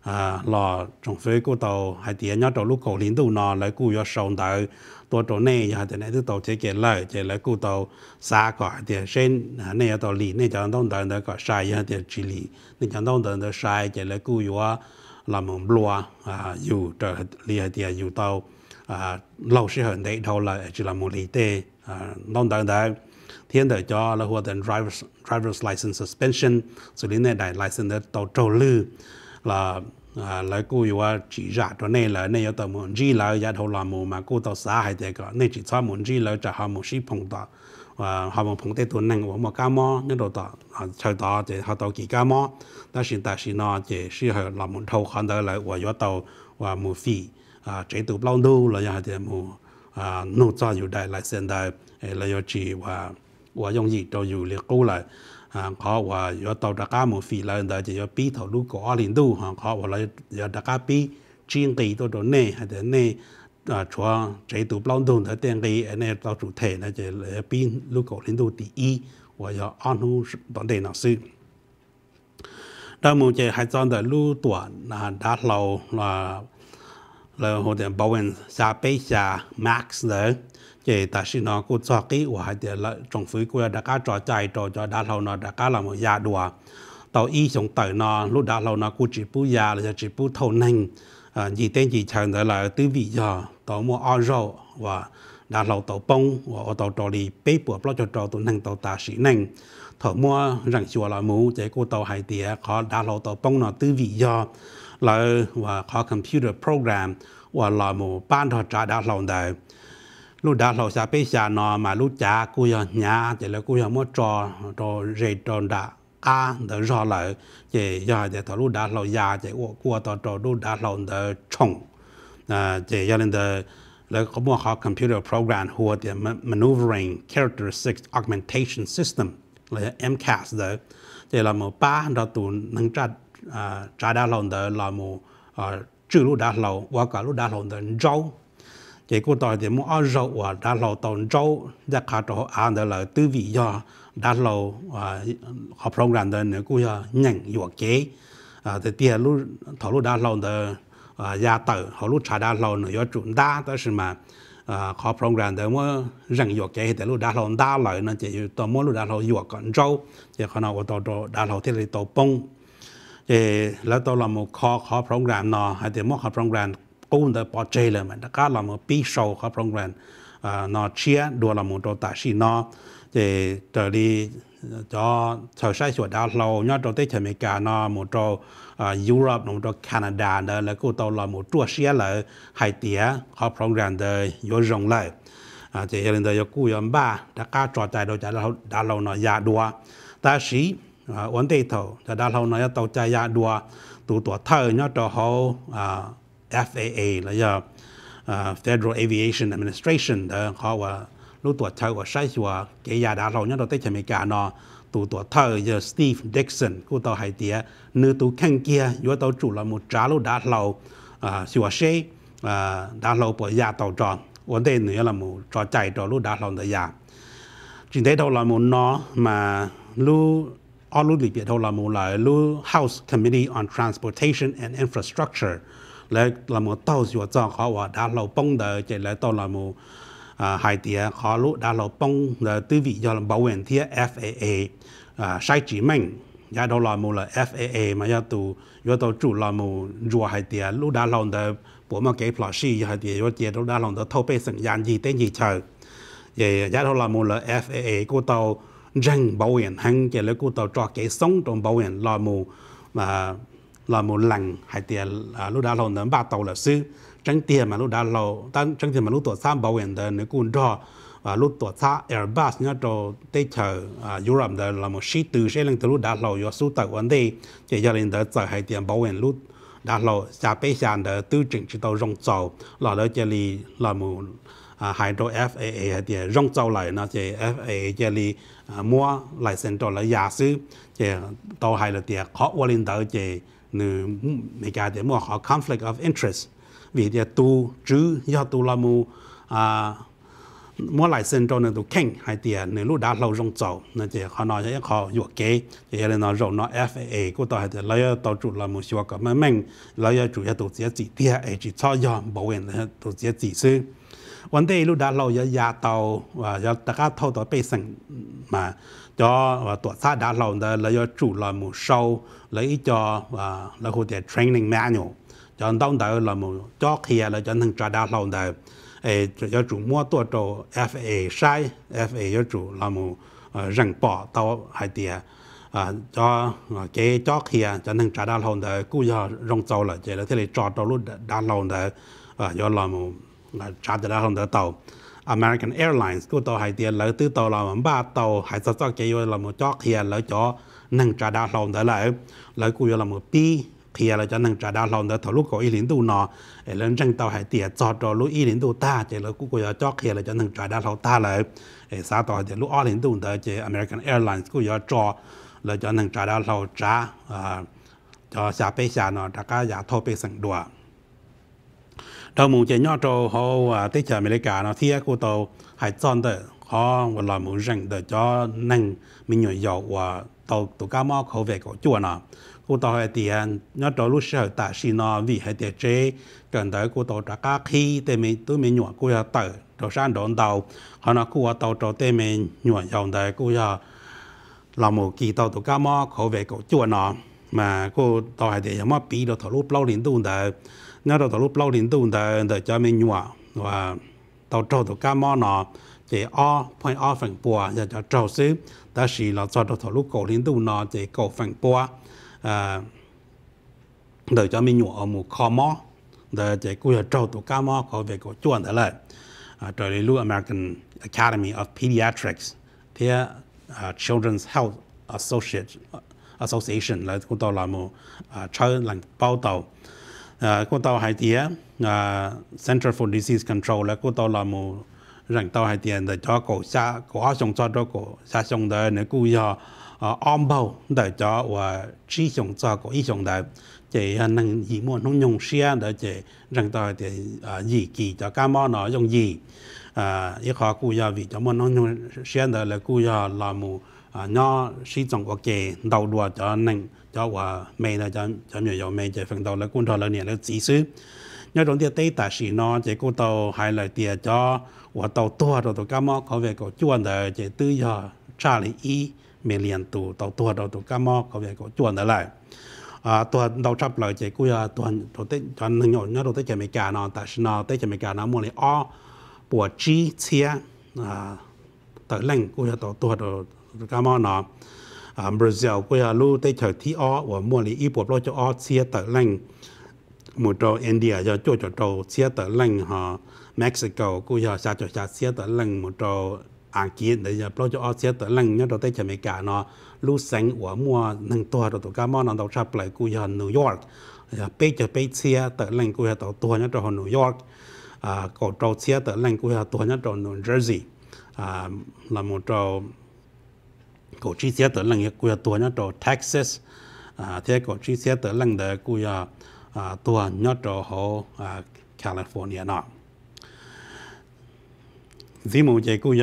lò trong phía của tàu hay tiền nhớ tàu lúc cổ lính tàu nó lấy cú do sòng tớiตัวโตเน่ยาแต่ไหนที่ตัวเจ๊เกลเลยเจแล้วกูตัวซาก่อนเดี๋ยวเช่นเนี่ยตัวลีเนี่ยจะต้องเดินเดินก็ใช้ยาเดี๋ยวจิลีเนี่ยจะต้องเดินเดินใช้เจแล้วกูอยู่ว่าลำมันบลัวอยู่ตัวลีเดี๋ยวอยู่ตัวเราใช้เห็นได้เท่าไรจิลามูลีเต้ต้องเดินได้เทียนเดี๋ยวจอแล้วหัวเดิน driver's license suspension สุดนี้เนี่ยได้ license ตัวโจลือแล้วกูอยู่ว่าจีจ่าตัวนี้เลยเนี่ยตัวมันจีเลยยัดหัวลำมูมากูตัวสาให้เด็กก็เนี่ยจีชอบมันจีเลยจะหามันชีพงต่อหามันพงเตตัวหนึ่งว่ามันก้ามอเนี่ยตัวต่อใช้ต่อจะหาตัวกี่ก้ามอแต่สินอจะชื่อให้ลำมันเท่าขันได้เลยว่าอยู่ตัวว่ามูฟีใจตัวเปล่าดูแล้วยังจะมูนู่นจะอยู่ได้หลายเส้นได้แล้วยังจีว่า用意都有了够了。เขาว่าอยู่ตัวดักการมูฟีแล้วแต่จะอยู่ปีถอดลูกก็ลินดูเขาว่าเราอยู่ดักการปีจีนกีตัวนี้ให้แต่เนี่ยชัวใจตัวเปล่าดูแต่เตียงกีเนี่ยตัว主体นะจะปีลูกก็ลินดู第一ว่าอยู่อันนู้ตอนเด็กน่ะสิแล้วมูจะให้จอนแต่ลูกตัวดักเราหัวเดียนบอวนซาเปซาแม็กซ์เลยแต่สิน้องกูจอกี้ว่าเดี๋ยวจงฟื้นกูดักการจ่อใจจ่อดักเราเนาะดักการเราหมดยาดัวต่ออีสงเตยเนาะลูกดักเราเนาะกูจีปูยาเราจะจีปูเท่านั้นยีเต้นยีเชิงแต่ละตื้อวิยาต่อมัวอ้อโร่ว่าดักเราต่อปงว่าต่อจอดีเป๊ะปวดเพราะจอตัวนั่งต่อตาสีนั่งถอมัวรังชัวเราหมูใจกูต่อหายเดียขอดักเราต่อปงเนาะตื้อวิยาเลยว่าขอคอมพิวเตอร์โปรแกรมว่าเราหมูป้านถอดจ่าดักเราได้ลูกดาเราจะไปชานอมาลูกจ้ากูยังหยาแต่แล้วกูยังมั่วจอเรดอนดาก้าเดรอเลยเจี๋ยาแต่ถ้าลูกดาเรายาเจี๋ยกูต่อลูกดาเราเดชงเจี๋ยาเดแล้วเขาบอกเขาคอมพิวเตอร์โปรแกรมหัวเดีย maneuvering characteristic augmentation system เลย MCAS เดเจี๋ยเราหมู่ป้าเราตูนนั่งจัดดาเราเดเราหมู่ชื่อลูกดาเราว่ากับลูกดาเราเดเจ้าเจ้ากูต่อเดี๋ยวมั่วเอาเราว่าด้านเราตอนเจ้าจะขาดตัวอ่านเดี๋ยวเราตื้อวิยาด้านเราเขาโปรแกรมเดินเนี่ยกูจะยังอยู่เก๋แต่เดี๋ยวรู้ถอดรู้ด้านเราเดี๋ยวยาเตอเขารู้ชาด้านเราเนี่ยยอดจุดด้าแต่ใช่ไหมเขาโปรแกรมเดี๋ยวมั่วยังอยู่เก๋แต่รู้ด้านเราด้าเลยนั่นจะอยู่ตัวมั่วรู้ด้านเราอยู่ก่อนเจ้าเจ้าขนาดว่าตัวด้านเราที่เราตัวปงแล้วตัวเรามั่วเขาโปรแกรมเนาะให้เดี๋ยวมั่วเขาโปรแกรมกูนเดอร์ปอเจเลยมันแต่ก็เรามาปีโชว์ครับโปรแกรมนอเชียดูเราหมดตัวตาชีนอจะดีจะชาวใช้ส่วนดาวเราเนี่ยตัวที่อเมริกานอหมดตัวยุโรปหมดตัวแคนาดาเนอะแล้วก็ตัวเราหมดตัวเชียเลยไฮเตียครับโปรแกรมเดย์ยอดรงเลยจะยังเดย์ยกู้ยอมบ้าแต่ก็จอดใจโดยจะดาวเราเนาะยาดัวแต่สีวันเดียวจะดาวเราเนาะตัวใจยาดัวตัวเธอเนี่ยตัวเขาFAA แล้วก็ Federal Aviation Administration เขาว่ารู้ตัวเธอว่าใช้ชัวเกียร์ดาเราเนี่ยเราได้อเมริกาเนาะตัวเธอจะ Steve Dixon กูต่อไฮเดียเนื้อตัวแข่งเกียร์อยู่ตัวจุดเราหมดจ้าลูกดาเราชัวเช่ดาเราปล่อยยาต่อจอวันเดียวเนื้อเราหมดจอใจต่อลูกดาเราเดียจริงได้เราหมดเนาะมาลูall ลูกหลีเปียเราหมดเลยลู House Committee on Transportation and Infrastructureแล้วเราหมดเต้าสิว่าจ้องเขาว่าด้านเราป้องเดอเจแล้วตอนเราหมดหายเตียขอรู้ด้านเราป้องเดอตื้อวิยอมbảo vệที่ FAA ใช้จีเม่งยาดอลเราหมดเลย FAA มายาตูยาตัวจุเราหมดรัวหายเตียรู้ด้านเราเดอปวดมาเก็บพลาชีหายเตียยาเจียรู้ด้านเราเดอท่อไปสัญญาณยีเต้นยีเชยาดอลเราหมดเลย FAA กูตัวจังbảo vệหังเจแล้วกูตัวจอเกส่งตรงbảo vệเราหมดเราหมดหลังหายเตียลูกดาเราเดินบ้าเตาเลยซื้อจังเตียมาลูกดาเราตั้งจังเตียมาลูกตัวซ้ำbảo vệเดินในกุนรอลูกตัวซ้ำ Airbus เนี่ยตัวได้เจอยุโรปเดินเราหมดชีตือใช้เรื่องตัวลูกดาเราอยู่สู้แต่วันนี้จะยังเดินจากหายเตียbảo vệลูกดาเราจะไปชานเดินตื้อจึงจะตัวรงเจ้าเราเลยจะรีเราหมดหายตัว FAA หายเตียรงเจ้าเลยนะจะ FAA จะรีมัวไลเซนตัวเลยยาซื้อจะตัวหายเลยเตียขอวอลินเดอร์จะหนึ่งมีการเดี๋ยวมั่วขอ conflict of interest vì thì tu chứ do tu là mu mua lại sinh cho nên tu keng hay tiền nên lúc đã lâu trong chậu nên chỉ họ nói cho họ dụ kế chỉ là nó rồi nó FAA của tao hay là lấy tao chủ là một số cái mình lấy chủ yếu tu chỉ tiền chỉ cho do bảo hiểm là tu chỉ sư vấn đề lúc đã lâu giờ tàu và giờ tất cả thâu tàu bị sinh mà cho tụi xã đã lâu rồi lấy chủ là một show lấy cho lấy hồ tiền training manual cho đông đời là một cho kia là cho thằng trả đã lâu rồi cho chủ muaตัวโต FA ใช้ FA cho chủ là một rừng bỏ tàu hay tiền cho cái cho kia cho thằng trả đã lâu rồi cũng giờ rong châu là chỉ là thế này cho tàu lúc đã lâu rồi do là một trả đã lâu rồi tàu American Airlines của tàu hay tiền lấy từ tàu là ba tàu hay sao cho cái là một cho kia lấy cho thằng trả đã lâu rồi lại cũng là một pi kia là cho thằng trả đã lâu rồi thầu lúc có ý lính tu nọ lên rừng tàu hay tiền cho lúc ý lính tu ta chỉ là cũng có cho kia là cho thằng trả đã lâu ta lại xã tàu thì lúc ở lính tu tới chỉ American Airlines cũng có cho là cho thằng trả đã lâu trả cho xã bê xã nọ tất cả giá thô bê sẵn đùa đầu mùng chỉ nhớ cho họ tới chờ America nó thì cô tàu hải chọn được họ là muốn rằng để cho năng mình nhồi dầu và tàu cá mò khẩu về của chùa nó cô tàu hải tiền nhớ cho lúc sau tại xin nó vì hải tiền chế gần tới cô tàu tất cả khi để mình tôi mình nhồi cô tàu đầu sang đón tàu họ nó cô tàu cho để mình nhồi dầu để cô là một kỳ tàu cá mò khẩu về của chùa nó mà cô tàu hải tiền mà bị được thầu lúc lâu đến tu để nhớ đầu lúc lâu đến tu để cho mình nhua và tàu trâu tàu cá mò nó chỉ point off phần bùa giờ cho trâu xứ ta chỉ là cho đầu lúc cổ đến tu nó chỉ cổ phần bùa để cho mình nhua ở một kho mò để chỉ cúi trâu tàu cá mò có về cổ chuồn thế này rồi đi lưu American Academy of Pediatrics thì Children's Health Association là cũng tàu là một chơi làm bao tàu cô tàu hải tiền Center for Disease Control là cô tàu là một rừng tàu hải tiền để cho cổ xa cổ xong cho cổ xa xong để nếu cô giờ bao để cho và chỉ xong cho cổ ý xong để chỉ năng gì muốn không dùng xe để chỉ rừng tàu hải tiền gì kỳ cho cá mò nó dùng gì ý họ cô giờ vì cho muốn không dùng xe để là cô giờ là một nó sử dụng của cái đầu đùa cho năng cho và mày là cho nhiều dầu mày chỉ phần đầu là quân đội là nhiều là chỉ xứ nhớ đầu tiên tây ta sĩ nó chỉ cô tàu hay là tiền cho và tàu tua tàu cá mò có về có chuồn để chỉ tư giờ trả lại ý mấy liền tàu tua tàu cá mò có về có chuồn để lại tuần đầu chấp lại chỉ cô tuần đầu tết cho nên nhỏ nhớ đầu tết chỉ mấy cả nó ta sĩ nó tết chỉ mấy cả nó mua lại bộ chi chia tới lệnh cô tàu tua tàu cá mò nó Brazil cô lưu tây chờ thi và mua lại ít bộ lo cho chia tới lệnh một trò India cho trò chia tới lệnh họ Mexico cô giờ xa cho chia tới lệnh một trò Anh Quốc để giờ lo cho chia tới lệnh nhớ đầu tây chờ mấy cả nó lưu sáng và mua nâng tua đồ cá mò nó đầu chấp lại cô giờ New York bây chia tới lệnh cô giờ tàu tua nhớ trò New York cổ trò chia tới lệnh cô giờ tua nhớ trò New Jersey là một trò cổ chi tiết tới lần của tua nhớ trò Texas thế cổ chi tiết tới lần để của tua nhớ trò hồ California nọ vì một cái của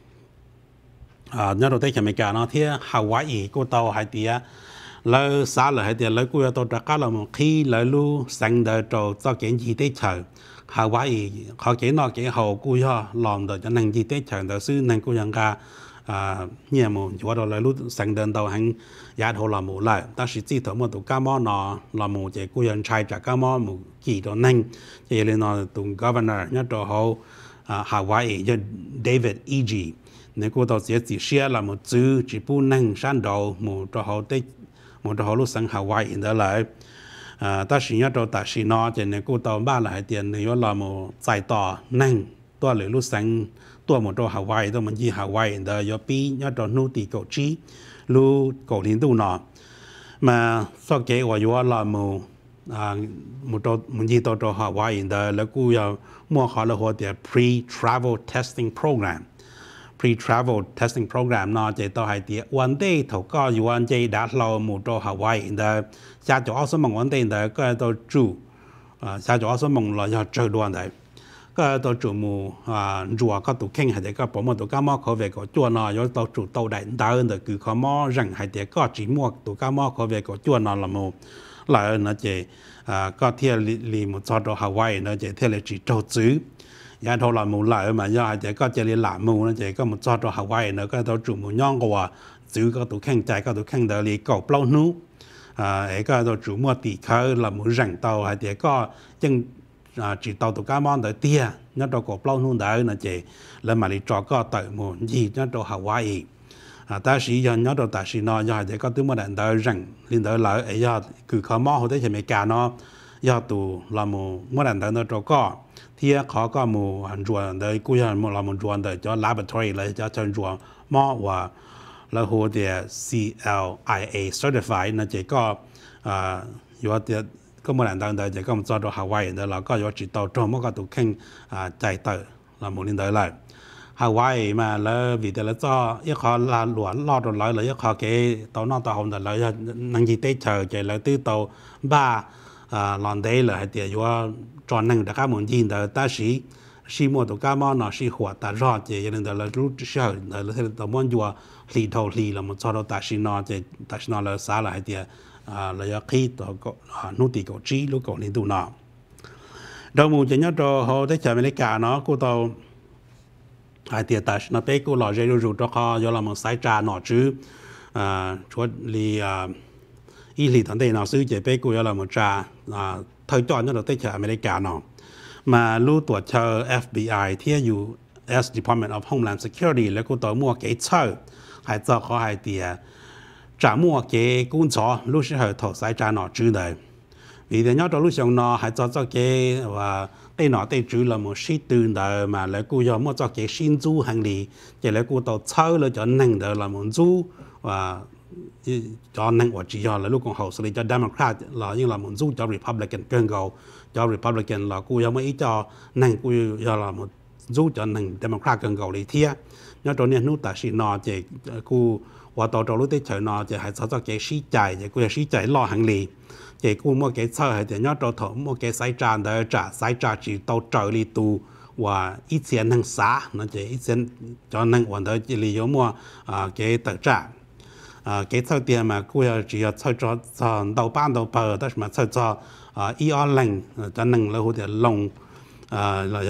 nhớ trò Tây Mỹ cả nó thế Hawaii của tàu hải tía lỡ xa lỡ hải tía lỡ của tàu đặc cá là một khi lỡ lu sang để trò cho cái gì Tây chờ Hawaii họ cái nó cái hồ của làm được cho nên gì Tây chờ để xứ nên của dân ca nhiều một chỗ đó là lúc sang đơn đầu hành giá hồ là một lại ta chỉ chỉ thở một tụ cá mò nó là một cái cô dân trai trả cá mò một kỳ đó nhanh thì lên nó tụ governor nhất đó hồ Hawaii cho David E.G. nếu cô tàu chỉ share là một chữ chỉ bu nhanh sang đầu một đó hồ tết một đó hồ lúc sang Hawaii đó lại ta chỉ nhất đó ta chỉ nó cho nên cô tàu ba lại tiền nếu là một giải tỏa nhanhตัวหรือลูกสังตัวหมดตัวฮาวายตัวมันยี่ฮาวายเดี๋ยวยปียอดตัวนู้ตีเกาจีลูเกาหลีตัวหนอมาสักเกว่าอยู่ว่าเราหมดตัวมันยี่ตัวฮาวายเดี๋ยวแล้วกูอยากมั่วขอเราหัวเดี๋ยว pre-travel testing program เนาะจะต่อให้เดี๋ยววันเดียวเขาก็อยู่วันเจดัดเราหมดตัวฮาวายเดี๋ยวจะจ่อสมองวันเดียวเดี๋ยวก็ตัวจู่ xa chỗ số mong là do chơi đua đấy cái tàu chủ mù rùa có tụ kinh hay để cái bộ một tụ cá mò có về có chua nọ do tàu chủ tàu đại đa hơn được cứ có mò rằng hay để có chỉ mua tụ cá mò có về có chua nọ là một lại nó chỉ có theo lì một số đồ Hawaii nó chỉ theo là chỉ trâu chữ nhà thầu là một lại mà do hay để có chỉ làm mù nó chỉ có một số đồ Hawaii nó cái tàu chủ mù nhon của chữ có tụ kinh chạy có tụ kinh đó lì cầu plau nú ấy cái tàu chủ mua tỷ khơi là một rằng tàu hay để có chân chỉ tàu tụ cá mò tới tia nhớ đồ cầu plau nú đấy nó chỉ là mà lì trò có tới một gì nhớ đồ Hawaii ta sĩ do nhớ đồ ta sĩ nó do để có tiếng mà đàn tới rằng liên tới lại ấy do cứ khó mò hồi tới thì mấy cả nó do tụ là một mà đàn tới nó trò có thì khó có một hành ruộng tới cuối một là một ruộng tới cho laboratory lại cho chân ruộng mò và là hồ để CLIA certified nó chỉ có do để có một đàn tới chỉ có một cho đồ Hawaii đó là có do chỉ tàu trong một cái tụ kênh chạy tới là một liên tới lại Hawaii mà là vì thế là cho ít họ là luận lo rồi lại là ít họ cái tàu nó tàu hồng là lại năng gì tết chờ chạy lại từ tàu ba lần đấy là hay tiền do tròn năng đã các món gì đó ta sĩ mua tàu cá mò nó sĩ hoạt ta rõ chạy nên là lúc sau là tàu món do lì thầu lì là một số đó ta sĩ nó chạy ta sĩ nó là sao là hay tiền là khi tàu nút thì có trí lúc còn liên tục nó đầu mùa chỉ nhớ cho họ tới chờ America nó của tàu hai tiệt ta nó bé cô lò dây rủ cho họ do là một sai trà nọ chứ chuột lì y lì thằng đây nóซื้อ chế bé cô do là một trà thời chọn nó được tới chờ America nó mà lưu tụi chờ FBI thì U.S. Department of Homeland Securityแล้วก็ต่อมั่วเก๋เช่าให้เจ้าเขาให้เตียจ่ามั่วเก๋กุ้งจ่อลูกศิษย์ถอดสายจานหนอจื้อเลยvì thế nhớ trong lúc xong nó hay cho cái và đây nó đây chủ là một sĩ tư đời mà lại cô giờ mua cho cái xin du hành lý chỉ lại cô tàu chơi là cho năng đời là một du và cho năng của chỉ là lúc còn hậu xử lý cho Democrat là như là một du cho Republican cơn gầu cho Republican là cô giờ mới cho năng cô giờ là một du cho năng Democrat cơn gầu lý thia nhớ trong này nút ta sĩ nó chỉ cô và tàu trong lúc tới chơi nó chỉ hay cho cái sĩ chạy chỉ cô sĩ chạy lo hành lý chỉ cô mua cái sơ hay thì nhớ cho thổ mua cái sai tràn để trả sai trả chỉ tàu trời đi tù và ít tiền năng xá nó chỉ ít tiền cho năng hoàn tới chỉ lý do mua cái tờ trả cái sơ tiền mà cô chỉ sơ cho đầu ban đầu bờ đó mà sơ cho lành cho năng là hồ thì lồng là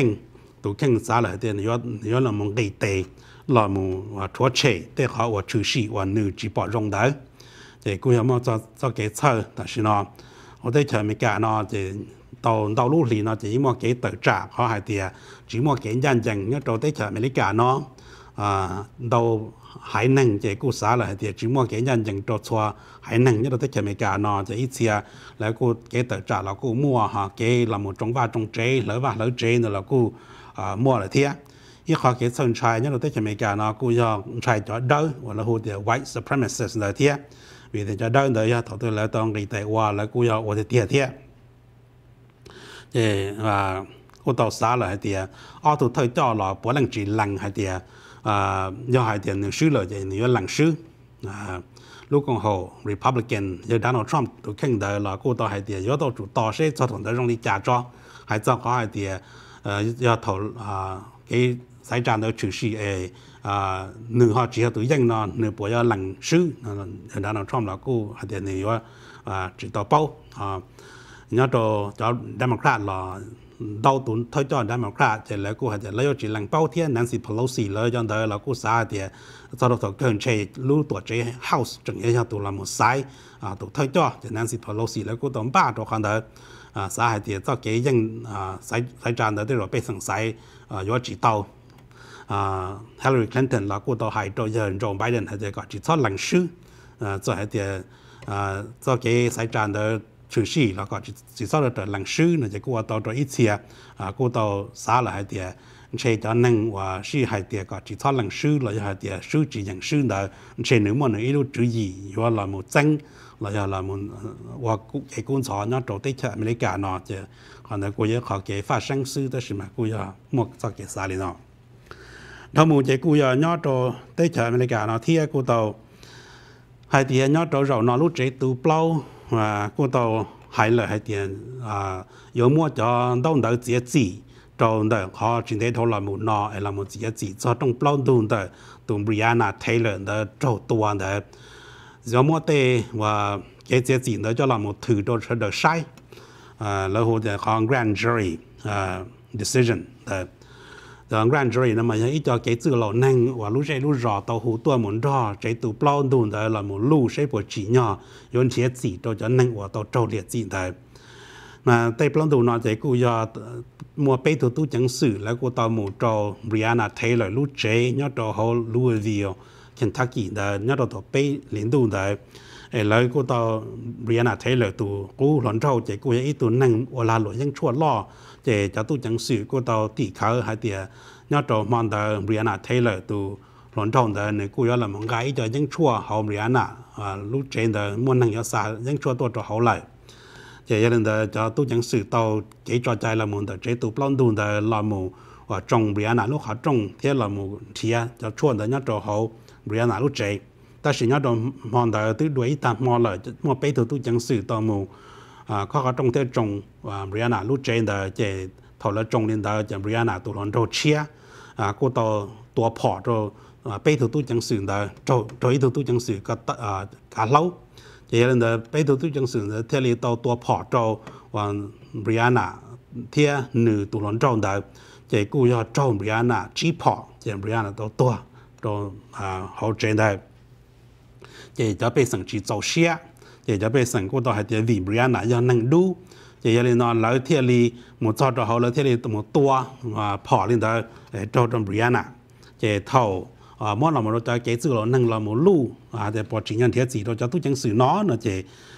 tụ kinh xá lại tiền do là một cái tệ là một chúa trẻ để họ và trừ sĩ và nữ chỉ bỏ rong đấy thì cô em cho cái sơ但是呢我哋前面講呢就到路里呢就因為幾特質họ係啲只冇幾認證一到啲前面講呢到海能就姑啥啦係啲只冇幾認證做錯海能一到啲前面講呢就一次แล้วกู幾特質แล้วกูมั่ว嚇幾là một trong ba trong chế lỡ chế nữa làกูมั่วlà thếอีกข้อเกี่ยวกับชายเนี่ยเราได้จะมีการนะกูยอมชายจอดเดินว่าเราพูดถึง white supremacist เลยที่vì thế cho đơn đấy thầu tôi lại toàn đi tại qua là cô yêu ở tiệt thiệt thì cô tàu xa là hay tiệt ở tụ thời cho là bữa lần chỉ lần hay tiệt do hay tiệt những sứ lợi thì những lần sứ lúc còn hồ Republican do Donald Trump tụ khen đời là cô tàu hay tiệt do tàu chủ tàu sẽ cho thằng đấy trong đi trả cho hay cho có hay tiệt do thầu cái sai tràn đó trừ sĩ nữ họ chỉ tự danh nó nữ bộ do lần sư đã nói trong là cô hay là nữ chỉ tàu bao nhớ cho Democrat là đau tốn thôi cho Democrat thì là cô hay là lấy chỉ lần bao thiên Nancy Pelosi lấy cho đời là cô xã thì sau đó cần chơi lưu tuổi chơi House chẳng hạn như tụ là một sai tụ thôi cho Nancy Pelosi lấy cô tóm ba cho con đời xã hay thì cho cái danh sai tràn đó rồi bị sẵn sai do chỉ tàu Hillary Clinton là cô tàu hải cho giờ Joe Biden hay là có chỉ cho lần sư cho hay thì cho cái sai tràn đó trừ sĩ là có chỉ cho được lần sư này thì cô tàu cho ít xe cô tàu xã là hay thì chơi cho năng và sư hay thì có chỉ cho lần sư là hay thì sư chỉ nhận sư đó chơi nếu mà nói đâu chữ gì do là một danh là một và cái cuốn sổ nó trổ tới America nó chứ còn là cô có cái phát sinh sư đó là cô một cho cái xã này nó thằng mù chạy cô nhớ trổ tới America nó thì cô tàu hay thì nhớ trổ rồi nó lúc chạy từ bao và cô tàu hay là hay tiền yếu mua cho đông đỡ chỉ chỉ trong đó họ chỉ để thôi là một nọ là một chỉ cho trong plon đun đó tụi Brianna Taylor đó trâu tua đó yếu mua tê và cái chỉ đó cho là một thứ đó sẽ được sai là hồ để họ grand jury decision đó grand jury nó mà ít cho cái chữ là năng và lúc rõ tàu hồ tua muốn rõ cái tụi plon đun đó là một lũ sẽ bộ chỉ nhỏ yon chỉ đó cho năng và tàu trâu liệt chỉ đó mà tại plon đun nó chỉ cũng do mua bê tụi tu chẳng sử là của tàu một trò Brianna Taylor lúc chế nhớ trò hồ Louisville Kentucky đó nhớ trò bê liên đun đó lời của tàu Brianna Taylor tụ cú luận trâu chỉ cú ít tụ năng ở là lỗi những chua lo chỉ cho tu chẳng sử của tàu tỷ khởi hay tiệt nhớ trò mong tàu Brianna Taylor tụ luận trâu đó này cú là một cái cho những chua hậu Brianna lúc trên đó muốn năng yếu xa những chua tôi trò hậu lại chỉ cho nên đó cho tu chẳng sử tàu chỉ cho trái là một tàu chỉ tụ plon đun đó là một và trồng Brianna lúc họ trồng thế là một chia cho chua đó nhớ trò hậu Brianna lúc chế ta chỉ nhớ trong mòn đời từ đuổi ta mò lại mò bây giờ tôi chẳng xử tao mù có trong thế trồng và Brianna lúc trên đời chỉ thầu là trồng lên đời chỉ Brianna tụi nó trâu chia cô tao tua phỏ rồi bây giờ tôi chẳng xử đời trâu trâu tôi chẳng xử cả lâu chỉ là đời bây giờ tôi chẳng xử thế là tao tua phỏ trâu và Brianna thế nữ tụi nó trâu đời chỉ cô cho trâu Brianna chỉ phỏ chỉ Brianna tao tua trâu hậu trên đời chỉ cho bây giờ chỉ走xe chỉ cho bây giờ cô ta hay tiền vì Brianna do năng đủ chỉ là nó lấy thiết bị một cho họ lấy thiết bị một tua bỏ lên đó để cho trong Brianna chỉ thầu mỗi lần một cho cái chữ là năng là một lú để bỏ chính nhân thiết gì đó cho tôi chẳng xử nó chỉ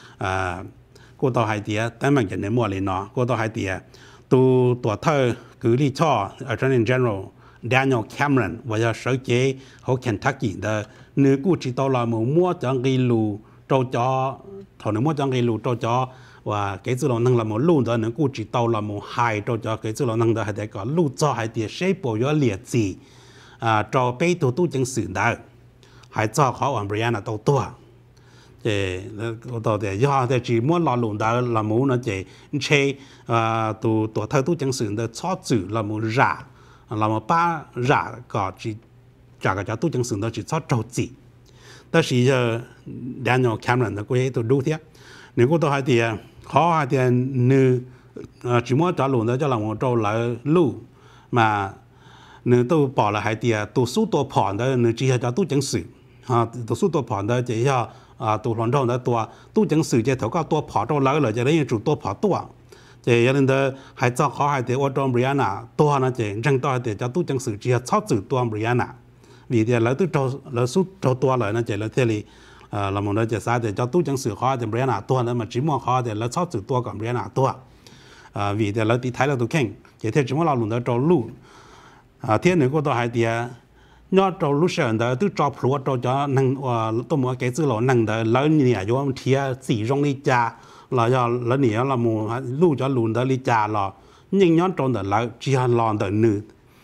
cô ta hay tiền tại mình chỉ nên mua lên nó cô ta hay tiền tu tuổi thơ cứ đi cho Attorney General Daniel Cameron và giờ sở chế ở Kentucky đó nếu cô chỉ tao là một mua cho cái lù cho thằng nếu mua cho cái lù cho và cái chữ là năng là một lù đó nếu cô chỉ tao là một hai cho cái chữ là năng đó hay để có lù cho hay để xây bộ cho liệt gì cho bây tôi chẳng xử đó hay cho họ ở Brianna tao tua thì tao để do thì chỉ muốn lo lù đó là muốn nó chỉ chơi tụ tuổi thơ tôi chẳng xử đó cho chữ là một giả là một ba giả có chỉ trả cái cho tôi chẳng xử đó chỉ cho trâu chỉ,但是Daniel Cameron nó cũng tôi đủ thế, nếu cô tôi hay thì khó hay thì nữ chỉ muốn trả lùn đó cho là một trâu lại lù mà nữ tôi bỏ lại hay thì tôi số tôi bỏ đó nữ chỉ cho tôi chẳng xử, tôi số tôi bỏ đó chỉ cho tôi hoàn thành đó tôi chẳng xử chỉ thấu cao tôi bỏ trâu lại rồi chỉ lấy chủ tôi bỏ tôi chỉ nên đó hay cho khó hay thì ở trong Brianna tôi nó chỉ rằng tôi thì cho tôi chẳng xử chỉ cho xử tôi Brianna vì thế là tôi cho số cho tôi lại nó chỉ là thế là một nơi chỉ sai thì cho tôi chẳng xử khó thì Brianna tôi nó mà chỉ muốn khó thì là cho xử tôi còn Brianna tôi vì thế là đi thấy là tôi khen chỉ thế chỉ muốn làm luôn đó cho lù thế nữa có tôi hay thì nhớ cho lúc sáng đó tôi cho phù cho năng tôi muốn cái chữ là năng đó lớn như này vô thì chỉ trong đi cha là do lớn này là một lù cho lùn đó đi cha là nhưng nhớ trong đó là chỉ là lòn đó nữ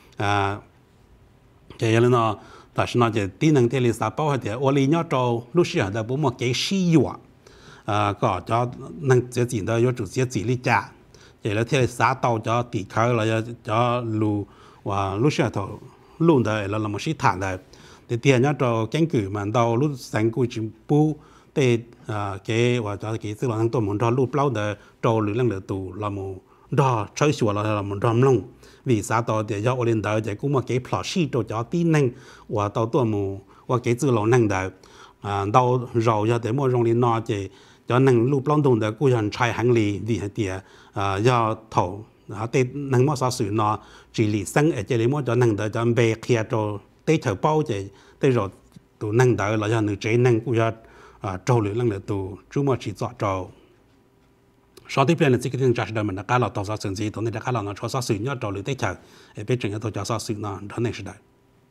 chỉ là nó但是呢，就低能电力啥包的，我里要找路线的，不么给使用，个叫能这钱的要做些自力家，这了天啥到叫地壳了，要叫路哇路线头路的了，那么是谈的，的店要找根据嘛，到路三个进步的给或者给这个多么找路标的找路两的度，那么找抽选了，那么找弄。vì sao tao để cho lên đời thì cũng một cái plot sheet cho tin năng và tao tôi mù và cái chữ lâu năng đời tao rồi cho để mua rong lên nó thì cho năng lúc long đồng đời cũng chạy hành lý vì hay tiệt do thầu tên năng mua sao sử nó chỉ lý sinh ở đây mua cho năng đời cho về kia cho tây thợ bao thì tây rồi tụ năng đời là cho nữ chế năng cũng cho trâu lưỡi năng là tụ chú mà chỉ cho sau tiếp lên là chỉ cái tiếng trả lời mình đã cá lọt tàu sao xử gì, tụi này đã cá lọt nó cho sao xử nhớ trò lưỡi tết chợ, để biết chừng cho tôi cho sao xử nó đó này sẽ đấy.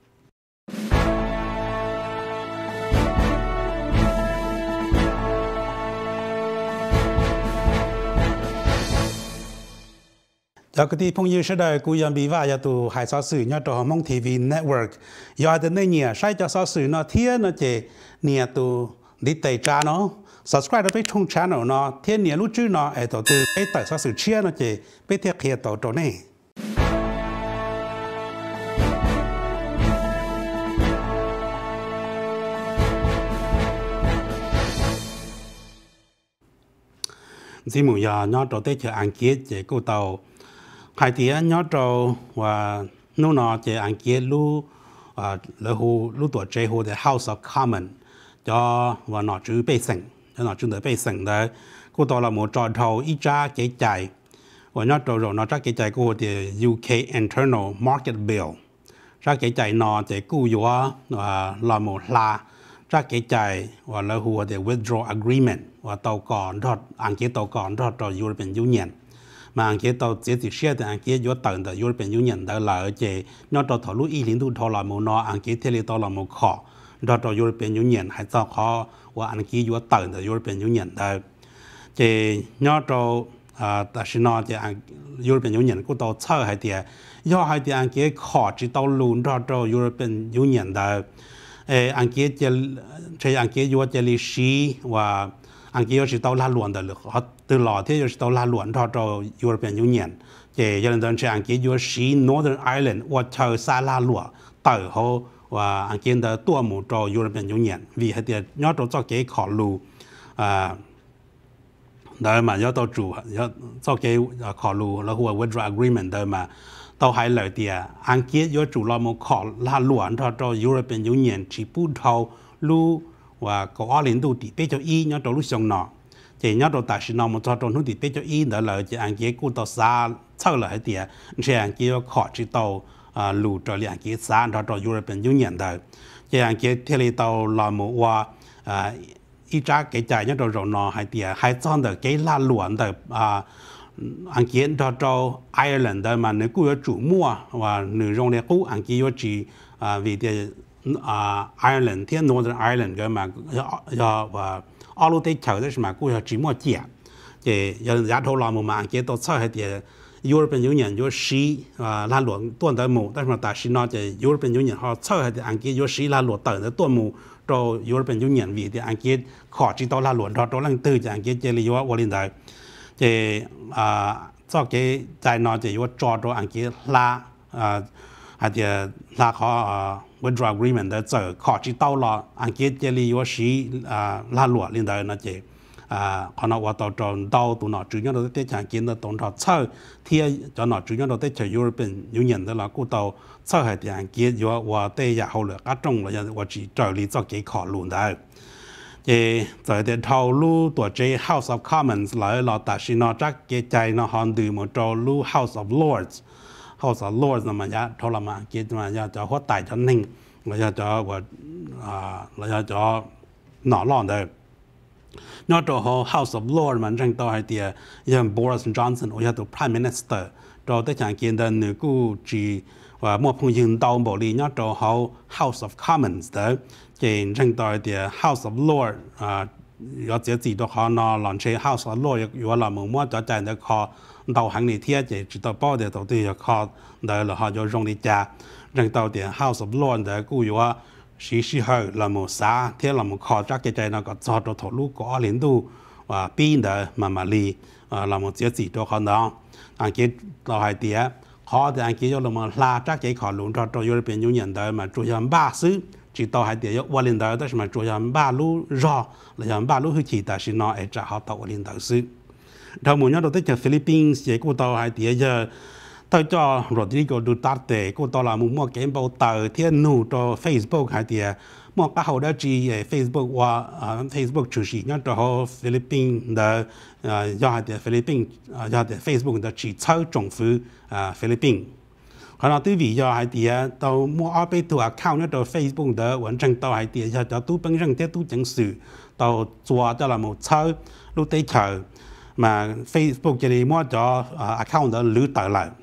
Cho cái tí phong yêu sẽ đời cú yên bị vạ cho tụ hải sao xử nhớ trò mong TV network, giờ đến đây nhỉ sai cho sao xử nó thiên nó chỉ nhỉ tụ đi tây tra nó subscribe đến trong channel nó thiên nhiên lúc trước nó ở tổ từ cái tại sao sự chia nó chỉ biết theo kia tổ này chỉ muốn giờ nhớ tổ tết chờ ăn kia chỉ cô tàu hai tiếng nhớ tổ và lúc nó chỉ ăn kia lúc lỡ hồ lúc tuổi trẻ hồ the House of Commons cho và nó chữ bê sinh cho nó chữ tới bê sinh đấy cô tàu là một trò thầu ít ra cái chạy và nhớ tổ rồi nó ra cái chạy của the UK Internal Market Bill ra cái chạy nó chỉ cứu yếu là một là ra cái chạy và lỡ hồ the Withdrawal Agreement và tàu còn đó anh kia tàu còn đó cho European Union mà anh kia tàu chỉ share thì anh kia vô tận từ European Union đó là ở chế nó tàu thầu lúc ý lính thu thầu là một nó anh kia theo tàu là một khó đó cho European Union hay tàu khó và anh kia vô tận từ European Union đó chế nó tàu tại sao nó chế European Union của tàu chơi hay thì do hay thì anh kia khó chỉ tàu luôn đó cho European Union đó anh kia chế anh kia vô chế lý sĩ và anh kia chỉ tàu la luận được họ từ lò thế chỉ tàu la luận cho European Union chỉ cho nên anh kia vô sĩ Northern Ireland và chờ xa la luận tới họ và anh kia đã tua một cho European Union vì hay thì nhớ cho cái khó lù đó mà nhớ tàu chủ cho cái khó lù là hoa withdrawal agreement đó mà tàu hay lời thì anh kia vô chủ là một khó la luận cho European Union chỉ bút thầu lu và có ở liên tục thì bây giờ y nhớ đầu lúc xong nọ chỉ nhớ đầu tại sao nó một cho đầu lúc thì bây giờ y đó là chỉ anh kia cũng tàu xa sau lại thì chỉ anh kia khó chỉ tàu lù cho liền anh kia xa đó cho European Union đó chỉ anh kia theo tàu là một và ít ra cái trái nhớ đầu rồi nọ hay thì hay chọn được cái la luận được anh kia đó cho Ireland đó mà nếu cứ chủ mua và nếu trong này cũng anh kia chỉ vì thì Ireland ที่ Northern Ireland ก็มาว่าall of the เขาได้ใช่ไหมกูจะจีมัวเจี๋ยเจี๋ยยัดทอลามุมาอังกฤษตัวใช้ให้เดีย European Union 有时拉拢多的母，但是但是呢，这 European Union เขาใช้ให้อังกฤษ有时拉拢多的ตัว母ตัว European Union วิธีอังกฤษขอจีตัว拉拢ตัวลังตื้อจากอังกฤษเจริญว่าวันนี้ได้เจี๋ยเจ้าเก๋ใจนอเจี๋ยว่าจอตัวอังกฤษลาอาจจะลาเขาwithdrawal agreement 的这考虑到了，按揭这里有时拉落领导那些可能我到那主要都在讲见到东朝车贴在那主要都在讲 European Union 的啦，古到车还点揭有我对以后了，啊中了我只这里做几考虑的。在的套路ตัวเจ House of Commons 来了，但是呢，这个在那handดูมันตัว路 House of Lords。House of Lords 那么呀，托了嘛，给嘛呀，叫活大臣宁，我呀叫我我呀叫哪浪的，那做好 House of Lords มัน正到係啲，像 Boris Johnson 我呀做 Prime Minister，做得像見到你估住話莫碰引導無理，那做好 House of Commons 的，見正到啲 House of Lords 有這字都可能lanche House of Lords 有啦冇乜就真係可。đầu hàng này thì chỉ tao bao giờ đầu tiên họ đời là họ cho dùng đi cha rằng tàu tiền House of Lords để cứu yếu sĩ hơi là một xã thế là một kho chắc cái trái nó có cho cho thổ lũ có liên tu và pin để mà lì là một chiếc gì cho họ đó anh kia tàu hai tía họ thì anh kia là một la chắc cái kho luôn cho European Union để mà chủ yếu ba xứ chỉ tàu hai tía qua liên đời đó mà chủ yếu ba lũ rõ là ba lũ hơi chỉ tại sao nó ở trả họ tàu liên đời xứ đầu mùa nhớ đầu tới Philippines chỉ cô tàu hai tiếng giờ tôi cho Rodrigo Duterte cô tàu là mua cái bao tờ thiên nụ cho Facebook hai tiếng mua các hậu đã chỉ Facebook và Facebook chủ sĩ nhớ cho Philippines de do hai tiếng Philippines do tiếng Facebook de chỉ chơi政府Philippines còn là tư vị do hai tiếng tàu mua ở bên tàu account nhớ cho Facebook de vẫn chẳng tàu hai tiếng giờ cho tu bằng rằng thế tu chẳng xử tàu chùa cho là một chơi lúc tới chờ mà Facebook chỉ đi mua cho account đó lưu tới lại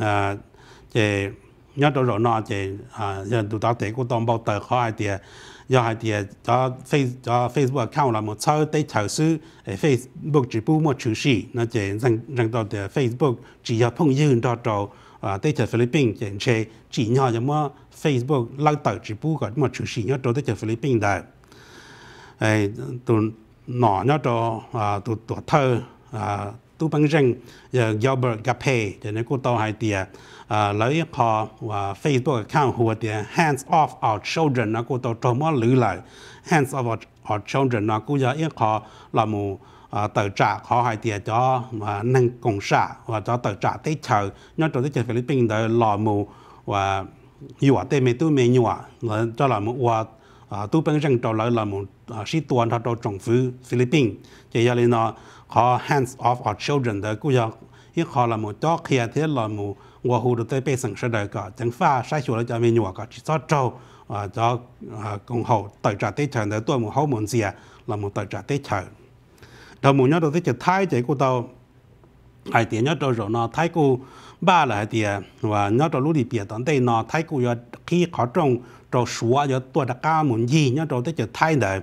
chỉ nhớ cho rồi nó chỉ giờ tụi tao để của tao bao tờ khó hai tiền do hai tiền cho Facebook account là một số tới thảo sư Facebook chỉ bu một chữ sĩ nó chỉ rằng tao để Facebook chỉ có thông dương cho tới từ Philippines chỉ nhỏ cho mua Facebook lao tờ chỉ bu có một chữ sĩ nhớ cho tới từ Philippines đấy tụi nọ nhớ cho tụ thơ tu bằng rừng Gilbert Gape cho nên cô tao hay tiệt lấy họ và Facebook account của tiệt hands off our children nó cô tao cho mọi lưỡi lại hands off our children nó cô giờ ít họ là một tự trả họ hay tiệt cho nâng công xã và cho tự trả tới chờ nhớ cho tới chờ Philippines để lò mù và nhựa tên mấy tu mấy nhựa cho là một và tu bằng rừng cho lại là một sĩ tuần họ trong Philippines chỉ là nó họ hands off our children để cô giờ ít họ là một chó kia thế là một và hồ được tới bê sừng sẽ đời cả chẳng pha sai chỗ là cho mình nhua cả chỉ cho trâu cho công hậu tự trả tết trời để tôi một hậu một gì là một tự trả tết trời đầu một nhớ đầu tết trời thái chỉ cô tao hai tiền nhớ đầu rồi nó thái cô ba là hai tiền và nhớ đầu lúc đi biển tận đây nó thái cô giờ khi khó trồng trâu sủa giờ tôi đã cao muốn gì nhớ đầu tết trời thái đấy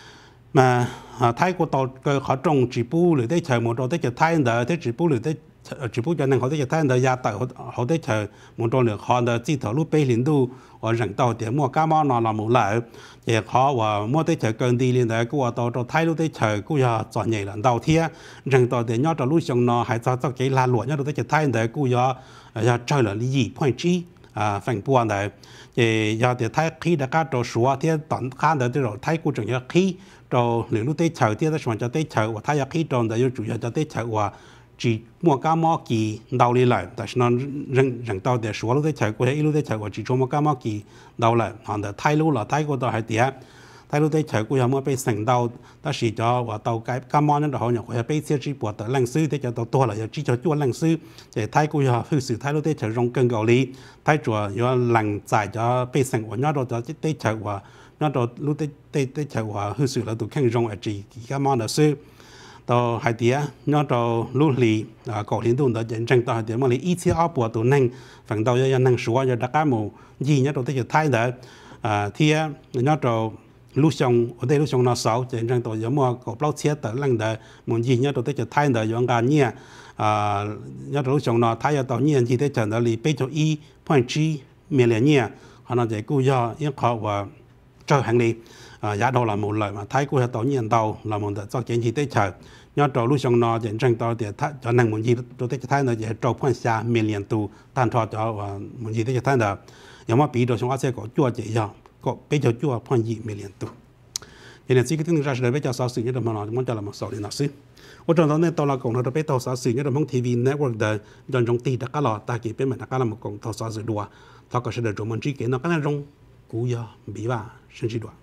mà thái cô tao cơ khó trồng chỉ bu lưỡi tết trời một đầu tết trời thái đấy thế chỉ bu lưỡi tết chỉ bút cho nên họ tới thay đời gia tự họ tới chờ một trò lượng họ đời chỉ thở lúc bê liền tu và rằng tàu tiền mua cá mò nó là một lợi thì họ và mua tới chờ cần đi liền đời của tàu tàu thay lúc tới chờ của giờ chọn nhảy lần đầu tiên rằng tàu tiền nhớ tàu lúc xong nó hay cho cái là lụa nhớ tới chờ thay đời của giờ chơi là lý gì point chi phần buồn đấy thì giờ thì thay khi đã cá tàu sủa thì tận khán đời rồi thay của trường giờ khi tàu lúc tới chờ thì ta cho tới chờ và thay khi tàu đời chủ yếu cho tới chờ và chỉ mua cá mò kỳ đào lên lại,แต่ฉะนั้น人到的说了的菜，或者一路的菜，我只做mua cá mò kỳ đào lại, còn的thái路là thái của tao hay tiệt, thái路的菜của họ mua被省到，但是就話到cái cá mò nó họ nhập或者被設置部的冷水，的就到多了，就只做做冷水，就thái của họ hư sự thái路的菜用更高哩，thái做有冷在就被省，我拿到就的菜話，拿到路的菜話hư sự là tụi khang用chỉ cá mò là水。tàu hải tía nhớ tàu lúa lì cổ liên tục đó chân chân tàu hải tía mà lấy ít xíu áo bùa tàu nâng phần tàu cho nâng số cho đặc cá mù gì nhớ tàu tới giờ thay đó thì nhớ tàu lúa sông ở đây lúa sông nó sáu chân chân tàu giống mà cổ bao xía tới lần đó muốn gì nhớ tàu tới giờ thay đó giống gà nhia nhớ tàu lúa sông nó thay tàu nhia gì tới giờ đó lì bây giờ y point chi miền lẻ nhia họ nói vậy cô do những họ và chơi hàng đi giá đô là một lợi mà thái của tàu nhiên tàu là một để cho kiến chi tới chờ nhớ tàu lúc xong nó dẫn tranh tàu để cho năng muốn gì tôi tới thái nó để trâu quan xa miền liền tu tan thọ cho và muốn gì tới thái đó nhưng mà bị đồ xong sẽ có chua chỉ do có bây giờ chua quan gì miền liền tu cho nên cái tiếng ra sẽ bây giờ sao sự như là mà nó muốn cho là một số điện nào xứ ở trong đó nên tàu là cộng nó bây tàu sao sự như là mong TV network để dọn trong tì đã cá lò ta kịp bên mình đã cá là một cộng tàu sao sự đùa tao có sẽ được trong mình chỉ kiến nó cái này trong cú giờ bị bà sinh chỉ đùa